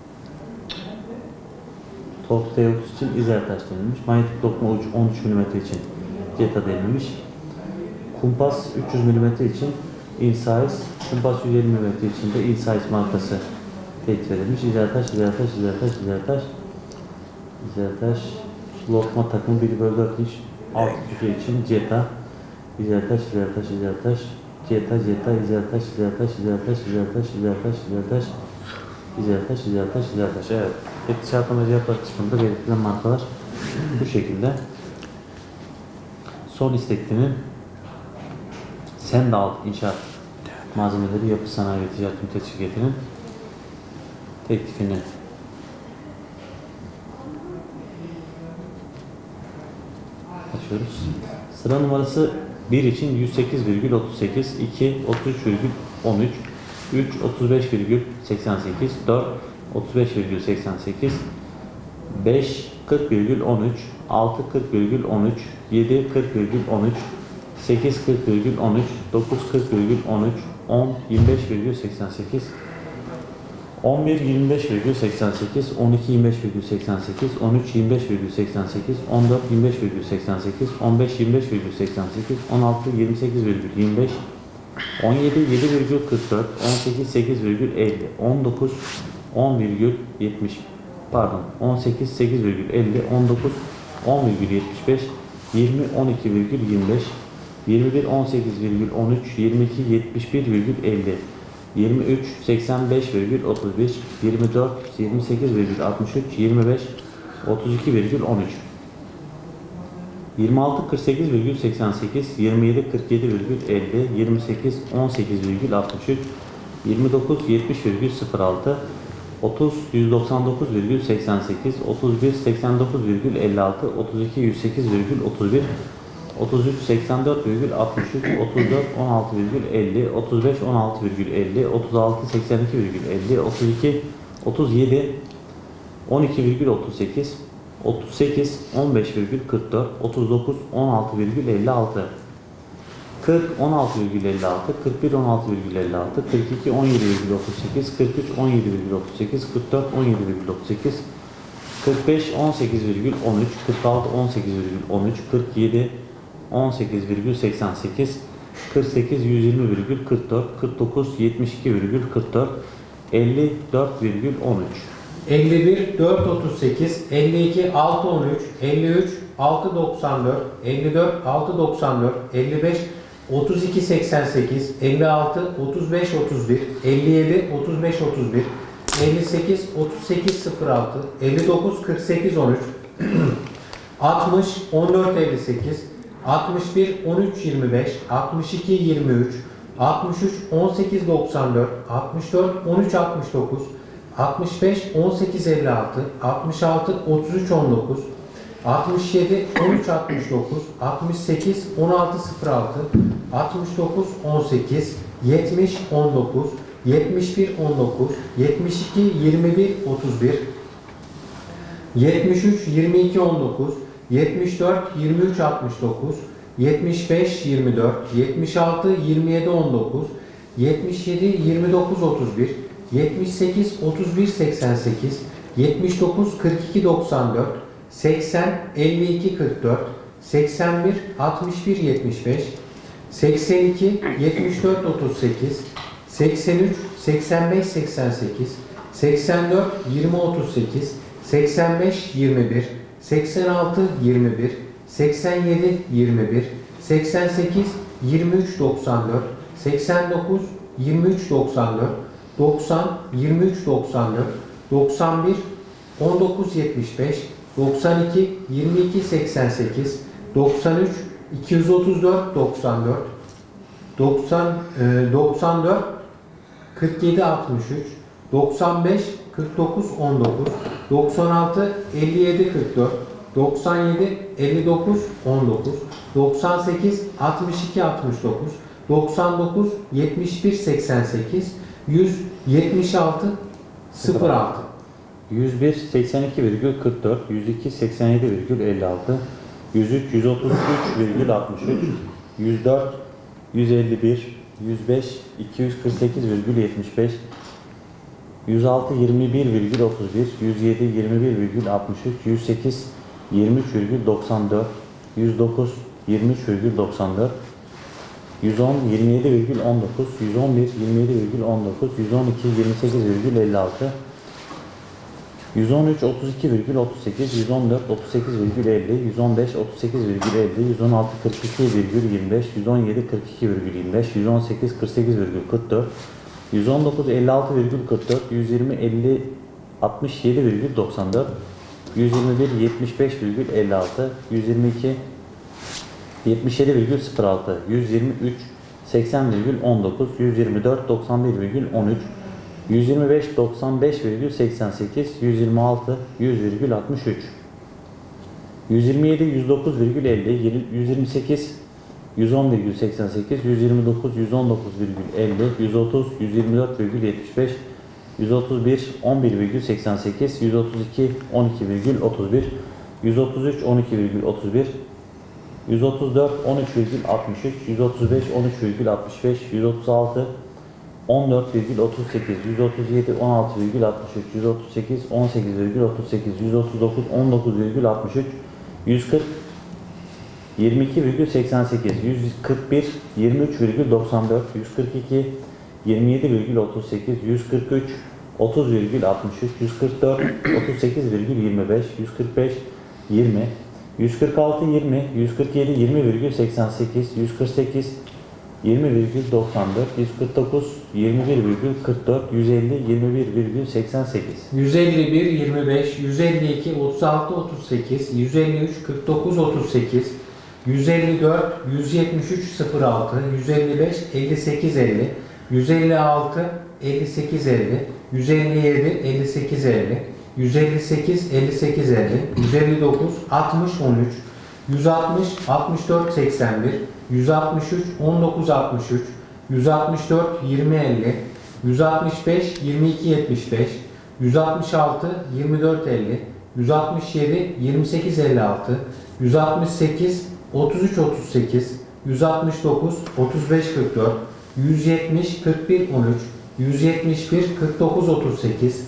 Tork T otuz için İzartaş denilmiş. Manyetik lokma uç on üç milimetre için Ceta denilmiş. Kumpas üç yüz milimetre için Insize, kumpas yüz elli milimetre için de Insize markası teklif edilmiş. İzartaş, İzartaş, İzartaş, İzartaş, İzartaş, lokma takım bir bölü dört inç alt tüfeği için Ceta, İzartaş, İzartaş, İzartaş, Ceta, Ceta, İzartaş, İzartaş, İzartaş, İzartaş, İzartaş, İzartaş, İzartaş, İzartaş, İzartaş. Evet. Teklif şartlama cevaplar kısmında belirtilen markalar bu şekilde. Son istekliğinin Sendal İnşaat Malzemeleri Yapı Sanayi ve Ticaret Ünite Şirketi'nin teklifini açıyoruz. Sıra numarası bir için yüz sekiz virgül otuz sekiz, iki otuz üç virgül on üç, üç otuz beş virgül seksen sekiz, dört otuz beş virgül seksen sekiz, beş kırk virgül on üç, altı kırk virgül on üç, yedi kırk virgül on üç, sekiz kırk virgül on üç, dokuz kırk virgül on üç, on yirmi beş virgül seksen sekiz, on bir yirmi beş virgül seksen sekiz, on iki yirmi beş virgül seksen sekiz, on üç yirmi beş virgül seksen sekiz, on dört yirmi beş virgül seksen sekiz, on beş yirmi beş virgül seksen sekiz, on altı yirmi sekiz virgül yirmi beş, on yedi yedi virgül kırk dört, on sekiz sekiz virgül elli, on dokuz on virgül yetmiş, pardon, on sekiz sekiz virgül elli, on dokuz on virgül yetmiş beş, yirmi on iki virgül yirmi beş, yirmi bir on sekiz virgül on üç, yirmi iki yetmiş bir virgül elli, yirmi üç seksen beş virgül otuz bir, yirmi dört yirmi sekiz virgül altmış üç, yirmi beş otuz iki virgül on üç, yirmi altı kırk sekiz virgül seksen sekiz, yirmi yedi kırk yedi virgül elli, yirmi sekiz on sekiz virgül altmış üç, yirmi dokuz yetmiş virgül sıfır altı, otuz yüz doksan dokuz virgül seksen sekiz, otuz bir seksen dokuz virgül elli altı, otuz iki yüz sekiz virgül otuz bir, otuz üç seksen dört virgül altmış üç, otuz dört on altı virgül elli, otuz beş on altı virgül elli, otuz altı seksen iki virgül elli, otuz iki otuz yedi on iki virgül otuz sekiz, otuz sekiz on beş virgül kırk dört, otuz dokuz on altı virgül elli altı, kırk on altı virgül elli altı, kırk bir on altı virgül elli altı, kırk iki on yedi virgül otuz sekiz, kırk üç on yedi virgül otuz sekiz, kırk dört on yedi virgül otuz sekiz, kırk beş on sekiz virgül on üç, kırk altı on sekiz virgül on üç, kırk yedi on sekiz virgül seksen sekiz, kırk sekiz yüz yirmi virgül kırk dört, kırk dokuz yetmiş iki virgül kırk dört, elli dört virgül on üç, elli bir dört otuz sekiz, elli iki altı on üç, elli üç altı doksan dört, elli dört altı doksan dört, elli beş otuz iki seksen sekiz, elli altı otuz beş otuz bir, elli yedi otuz beş otuz bir, elli sekiz otuz sekiz sıfır altı, elli dokuz kırk sekiz on üç, altmış on dört elli sekiz, altmış bir on üç yirmi beş, altmış iki yirmi üç, altmış üç on sekiz doksan dört, altmış dört on üç altmış dokuz, altmış beş on sekiz elli altı, altmış altı otuz üç on dokuz, altmış yedi on üç altmış dokuz, altmış sekiz on altı sıfır altı, altmış dokuz on sekiz, yetmiş on dokuz, yetmiş bir on dokuz, yetmiş iki yirmi bir otuz bir, yetmiş üç yirmi iki on dokuz, yetmiş dört yirmi üç altmış dokuz, yetmiş beş yirmi dört, yetmiş altı yirmi yedi on dokuz, yetmiş yedi yirmi dokuz otuz bir, yetmiş sekiz otuz bir seksen sekiz, yetmiş dokuz kırk iki doksan dört, seksen elli iki kırk dört, seksen bir altmış bir yetmiş beş, seksen iki yetmiş dört otuz sekiz, seksen üç seksen beş seksen sekiz, seksen dört yirmi otuz sekiz, seksen beş yirmi bir, seksen altı yirmi bir, seksen yedi yirmi bir, seksen sekiz yirmi üç doksan dört, seksen dokuz yirmi üç doksan dört, doksan yirmi üç doksan dört, doksan bir on dokuz yetmiş beş, doksan iki yirmi iki seksen sekiz, doksan üç iki yüz otuz dört doksan dört, doksan doksan dört kırk yedi altmış üç, doksan beş kırk dokuz on dokuz, doksan altı elli yedi kırk dört, doksan yedi elli dokuz on dokuz, doksan sekiz altmış iki altmış dokuz, doksan dokuz yetmiş bir seksen sekiz, yüz yetmiş altı sıfır altı, yüz bir seksen iki virgül kırk dört, yüz iki seksen yedi virgül elli altı, yüz üç yüz otuz üç virgül altmış üç, yüz dört yüz elli bir, yüz beş iki yüz kırk sekiz virgül yetmiş beş, yüz altı yirmi bir virgül otuz bir, yüz yedi yirmi bir virgül altmış üç, yüz sekiz yirmi üç virgül doksan dört, yüz dokuz yirmi üç virgül doksan dört, yüz on yirmi yedi virgül on dokuz, yüz on bir yirmi yedi virgül on dokuz, yüz on iki yirmi sekiz virgül elli altı, yüz on üç otuz iki virgül otuz sekiz, yüz on dört otuz sekiz virgül elli, yüz on beş otuz sekiz virgül elli, yüz on altı kırk iki virgül yirmi beş, yüz on yedi kırk iki virgül yirmi beş, yüz on sekiz kırk sekiz virgül kırk dört, yüz on dokuz elli altı virgül kırk dört, yüz yirmi elli altmış yedi virgül doksan dört, yüz yirmi bir yetmiş beş virgül elli altı, yüz yirmi iki yetmiş yedi virgül sıfır altı, yüz yirmi üç seksen virgül on dokuz, yüz yirmi dört doksan bir virgül on üç, yüz yirmi beş doksan beş virgül seksen sekiz, yüz yirmi altı yüz virgül altmış üç, yüz yirmi yedi yüz dokuz virgül elli, yüz yirmi sekiz yüz on virgül seksen sekiz, yüz yirmi dokuz yüz on dokuz virgül elli, yüz otuz yüz yirmi dört virgül yetmiş beş, yüz otuz bir on bir virgül seksen sekiz, yüz otuz iki on iki virgül otuz bir, yüz otuz üç on iki virgül otuz bir, yüz otuz dört on üç virgül altmış üç, yüz otuz beş on üç virgül altmış beş, yüz otuz altı on dört virgül otuz sekiz, yüz otuz yedi on altı virgül altmış üç, yüz otuz sekiz on sekiz virgül otuz sekiz, yüz otuz dokuz on dokuz virgül altmış üç, yüz kırk yirmi iki virgül seksen sekiz, yüz kırk bir yirmi üç virgül doksan dört, yüz kırk iki yirmi yedi virgül otuz sekiz, yüz kırk üç otuz virgül altmış üç, yüz kırk dört otuz sekiz virgül yirmi beş, yüz kırk beş yirmi, yüz kırk altı yirmi, yüz kırk yedi yirmi virgül seksen sekiz, yüz kırk sekiz yirmi virgül doksan dört, yüz kırk dokuz yirmi bir virgül kırk dört, yüz elli yirmi bir virgül seksen sekiz, yüz elli bir yirmi beş, yüz elli iki otuz altı otuz sekiz, yüz elli üç kırk dokuz otuz sekiz, yüz elli dört yüz yetmiş üç sıfır altı, yüz elli beş elli sekiz elli, yüz elli altı elli sekiz elli, yüz elli yedi elli sekiz elli, yüz elli sekiz elli sekiz elli, yüz elli dokuz altmış on üç, yüz altmış altmış dört seksen bir, yüz altmış üç on dokuz altmış üç, yüz altmış dört yirmi elli, yüz altmış beş yirmi iki yetmiş beş, yüz altmış altı yirmi dört elli, yüz altmış yedi yirmi sekiz elli altı, yüz altmış sekiz otuz üç otuz sekiz, yüz altmış dokuz otuz beş kırk dört, yüz yetmiş kırk bir on üç, yüz yetmiş bir kırk dokuz otuz sekiz,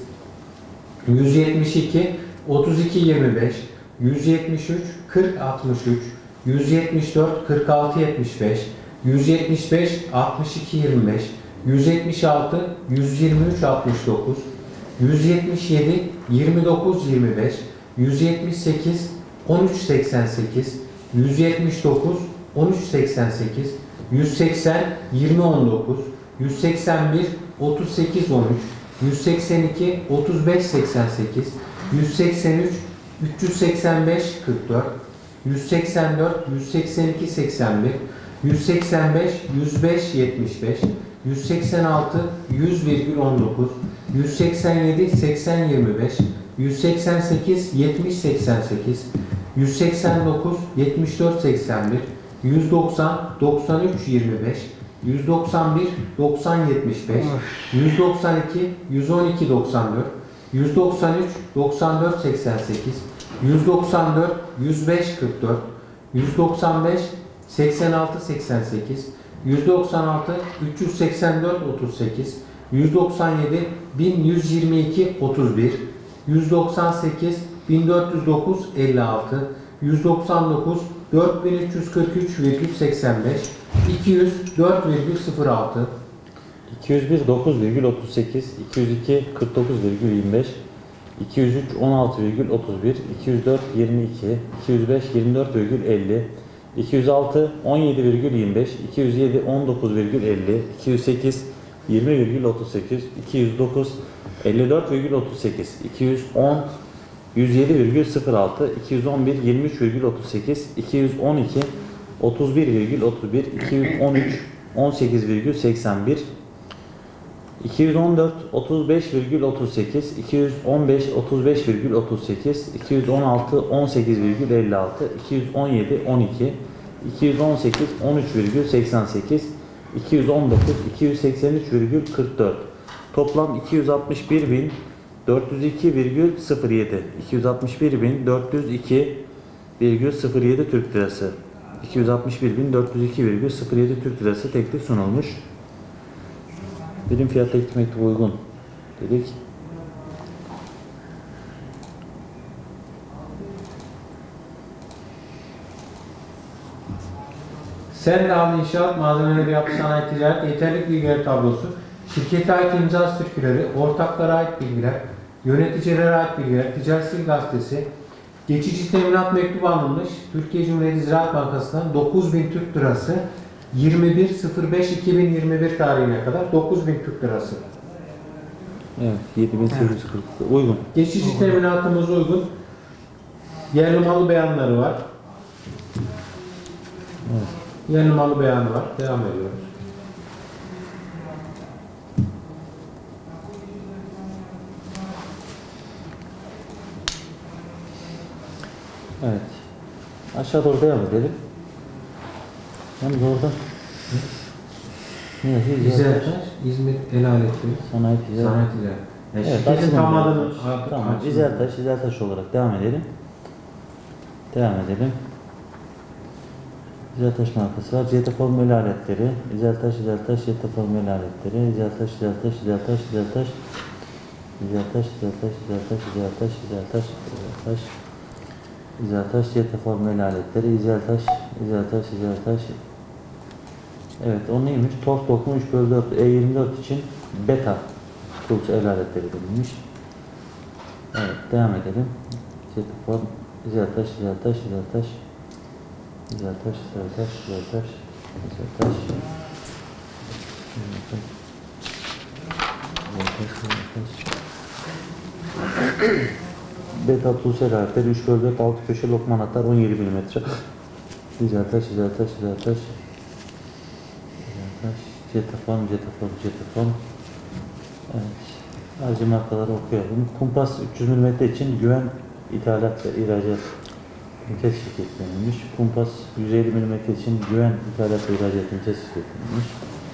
yüz yetmiş iki otuz iki yirmi beş, yüz yetmiş üç kırk altmış üç, yüz yetmiş dört kırk altı yetmiş beş, yüz yetmiş beş altmış iki yirmi beş, yüz yetmiş altı yüz yirmi üç altmış dokuz, yüz yetmiş yedi yirmi dokuz yirmi beş, yüz yetmiş sekiz on üç seksen sekiz, yüz yetmiş dokuz on üç seksen sekiz, yüz seksen yirmi on dokuz, yüz seksen bir otuz sekiz on üç, yüz seksen iki otuz beş seksen sekiz, yüz seksen üç üç yüz seksen beş kırk dört, yüz seksen dört yüz seksen iki seksen bir, yüz seksen beş yüz beş yetmiş beş, yüz seksen altı yüz virgül on dokuz, yüz seksen yedi seksen yirmi beş, yüz seksen sekiz yetmiş seksen sekiz, yüz seksen dokuz yetmiş dört seksen bir, yüz doksan doksan üç yirmi beş, yüz doksan bir doksan yetmiş beş, yüz doksan iki yüz on iki doksan dört, yüz doksan üç doksan dört seksen sekiz, yüz doksan dört yüz beş kırk dört, yüz doksan beş seksen altı seksen sekiz, yüz doksan altı üç yüz seksen dört otuz sekiz, yüz doksan yedi bin yüz yirmi iki otuz bir, yüz doksan sekiz bin dört yüz dokuz elli altı, yüz doksan dokuz dört bin üç yüz kırk üç virgül seksen beş, iki yüz dört virgül sıfır altı, iki yüz bir dokuz virgül otuz sekiz, iki yüz iki kırk dokuz virgül yirmi beş, iki yüz üç on altı virgül otuz bir, iki yüz dört yirmi iki, iki yüz beş yirmi dört virgül elli, iki yüz altı on yedi virgül yirmi beş, iki yüz yedi on dokuz virgül elli, iki yüz sekiz yirmi virgül otuz sekiz, iki yüz dokuz elli dört virgül otuz sekiz, iki yüz on yüz yedi virgül sıfır altı, iki yüz on bir yirmi üç virgül otuz sekiz, iki yüz on iki otuz bir virgül otuz bir, iki yüz on üç on sekiz virgül seksen bir, iki yüz on dört otuz beş virgül otuz sekiz, iki yüz on beş otuz beş virgül otuz sekiz, iki yüz on altı on sekiz virgül elli altı, iki yüz on yedi on iki, iki yüz on sekiz on üç virgül seksen sekiz, iki yüz on dokuz iki yüz seksen üç virgül kırk dört. Toplam iki yüz altmış bir bin dört yüz iki virgül sıfır yedi, iki yüz altmış bir bin dört yüz iki virgül sıfır yedi Türk Lirası, iki yüz altmış bir bin dört yüz iki virgül sıfır yedi Türk Lirası teklif sunulmuş. Birim fiyat teklif mektubu uygun dedik. Sendal İnşaat Malzemeleri Yapı Sanayi Ticaret Yeterlik Bilgiler Tablosu, şirkete ait imza sirküleri, ortaklara ait bilgiler, yöneticilere ait bilgiler, Ticaret Sil Gazetesi, geçici teminat mektubu alınmış, Türkiye Cumhuriyeti Ziraat Bankası'ndan dokuz bin Türk Lirası, yirmi bir sıfır beş iki bin yirmi bir tarihine kadar dokuz bin Türk Lirası. Evet, yedi bin sekiz yüz kırk uygun. Geçici teminatımız uygun. Yerli malı beyanları var. Evet. Yerli malı beyanı var. Devam ediyoruz. Evet. Aşağı doğru devam edelim. Yalnız orada ne yazıyor? İzzetler, İzmit El Aletleri, Sanayi Ticaret. Sanayi Ticaret. Yani Evet, şirketin aslında tam bu. adını Tamam, İzeltaş, İzeltaş olarak devam edelim. Devam edelim. İzeltaş markası var. Zeyta formül aletleri. İzeltaş, İzeltaş, Zeyta formül aletleri. İzeltaş, İzeltaş, İzeltaş, İzeltaş. İzeltaş, İzeltaş, İzeltaş, İzeltaş, İzeltaş, İzeltaş. İzeltaş, Zeyta formül aletleri. İzeltaş, İzeltaş, İzeltaş. Evet, o neymiş? Tork dokuma üç bölü dört E yirmi dört için beta tools el aletleri denilmiş. Evet, devam edelim. Zeyta form, İzeltaş, İzeltaş, İzeltaş. İzeltaş, İzeltaş, İzeltaş, İzeltaş. Beta Tuğsel aletleri üç bölü dört altı köşe lokman atar on yedi milimetre. İzeltaş, İzeltaş, İzeltaş. İzeltaş, Jetafon, Jetafon, Jetafon. Evet. Ayrıca markaları okuyalım. Kumpas üç yüz milimetre için Güven İthalat ve İhracat İmtiyaz Şirketleri'ymiş. Kumpas yüz elli milimetre için Güven İthalat ve İhracat İmtiyaz Şirketleri'ymiş.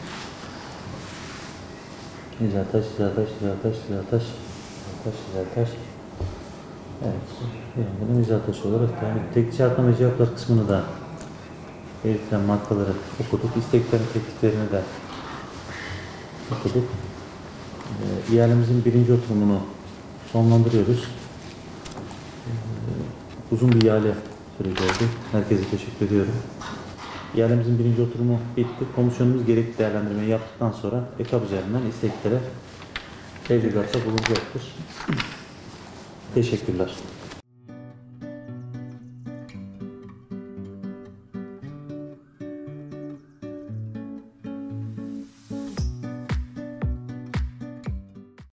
İzataş, İzataş, İzataş, İzataş, İzataş, İzataş. Evet, yani İzataş olarak devam ediyor. Teknik çarpma ve cevaplar kısmını da belirtilen markaları okuduk. İsteklerin tekliflerini de okuduk. Ee, ihalemizin birinci oturumunu sonlandırıyoruz. Ee, uzun bir ihale süreci oldu. Herkese teşekkür ediyorum. İhalemizin birinci oturumu bitti. Komisyonumuz gerekli değerlendirmeyi yaptıktan sonra E K A B üzerinden isteklere tebligatta bulunacaktır. Teşekkürler.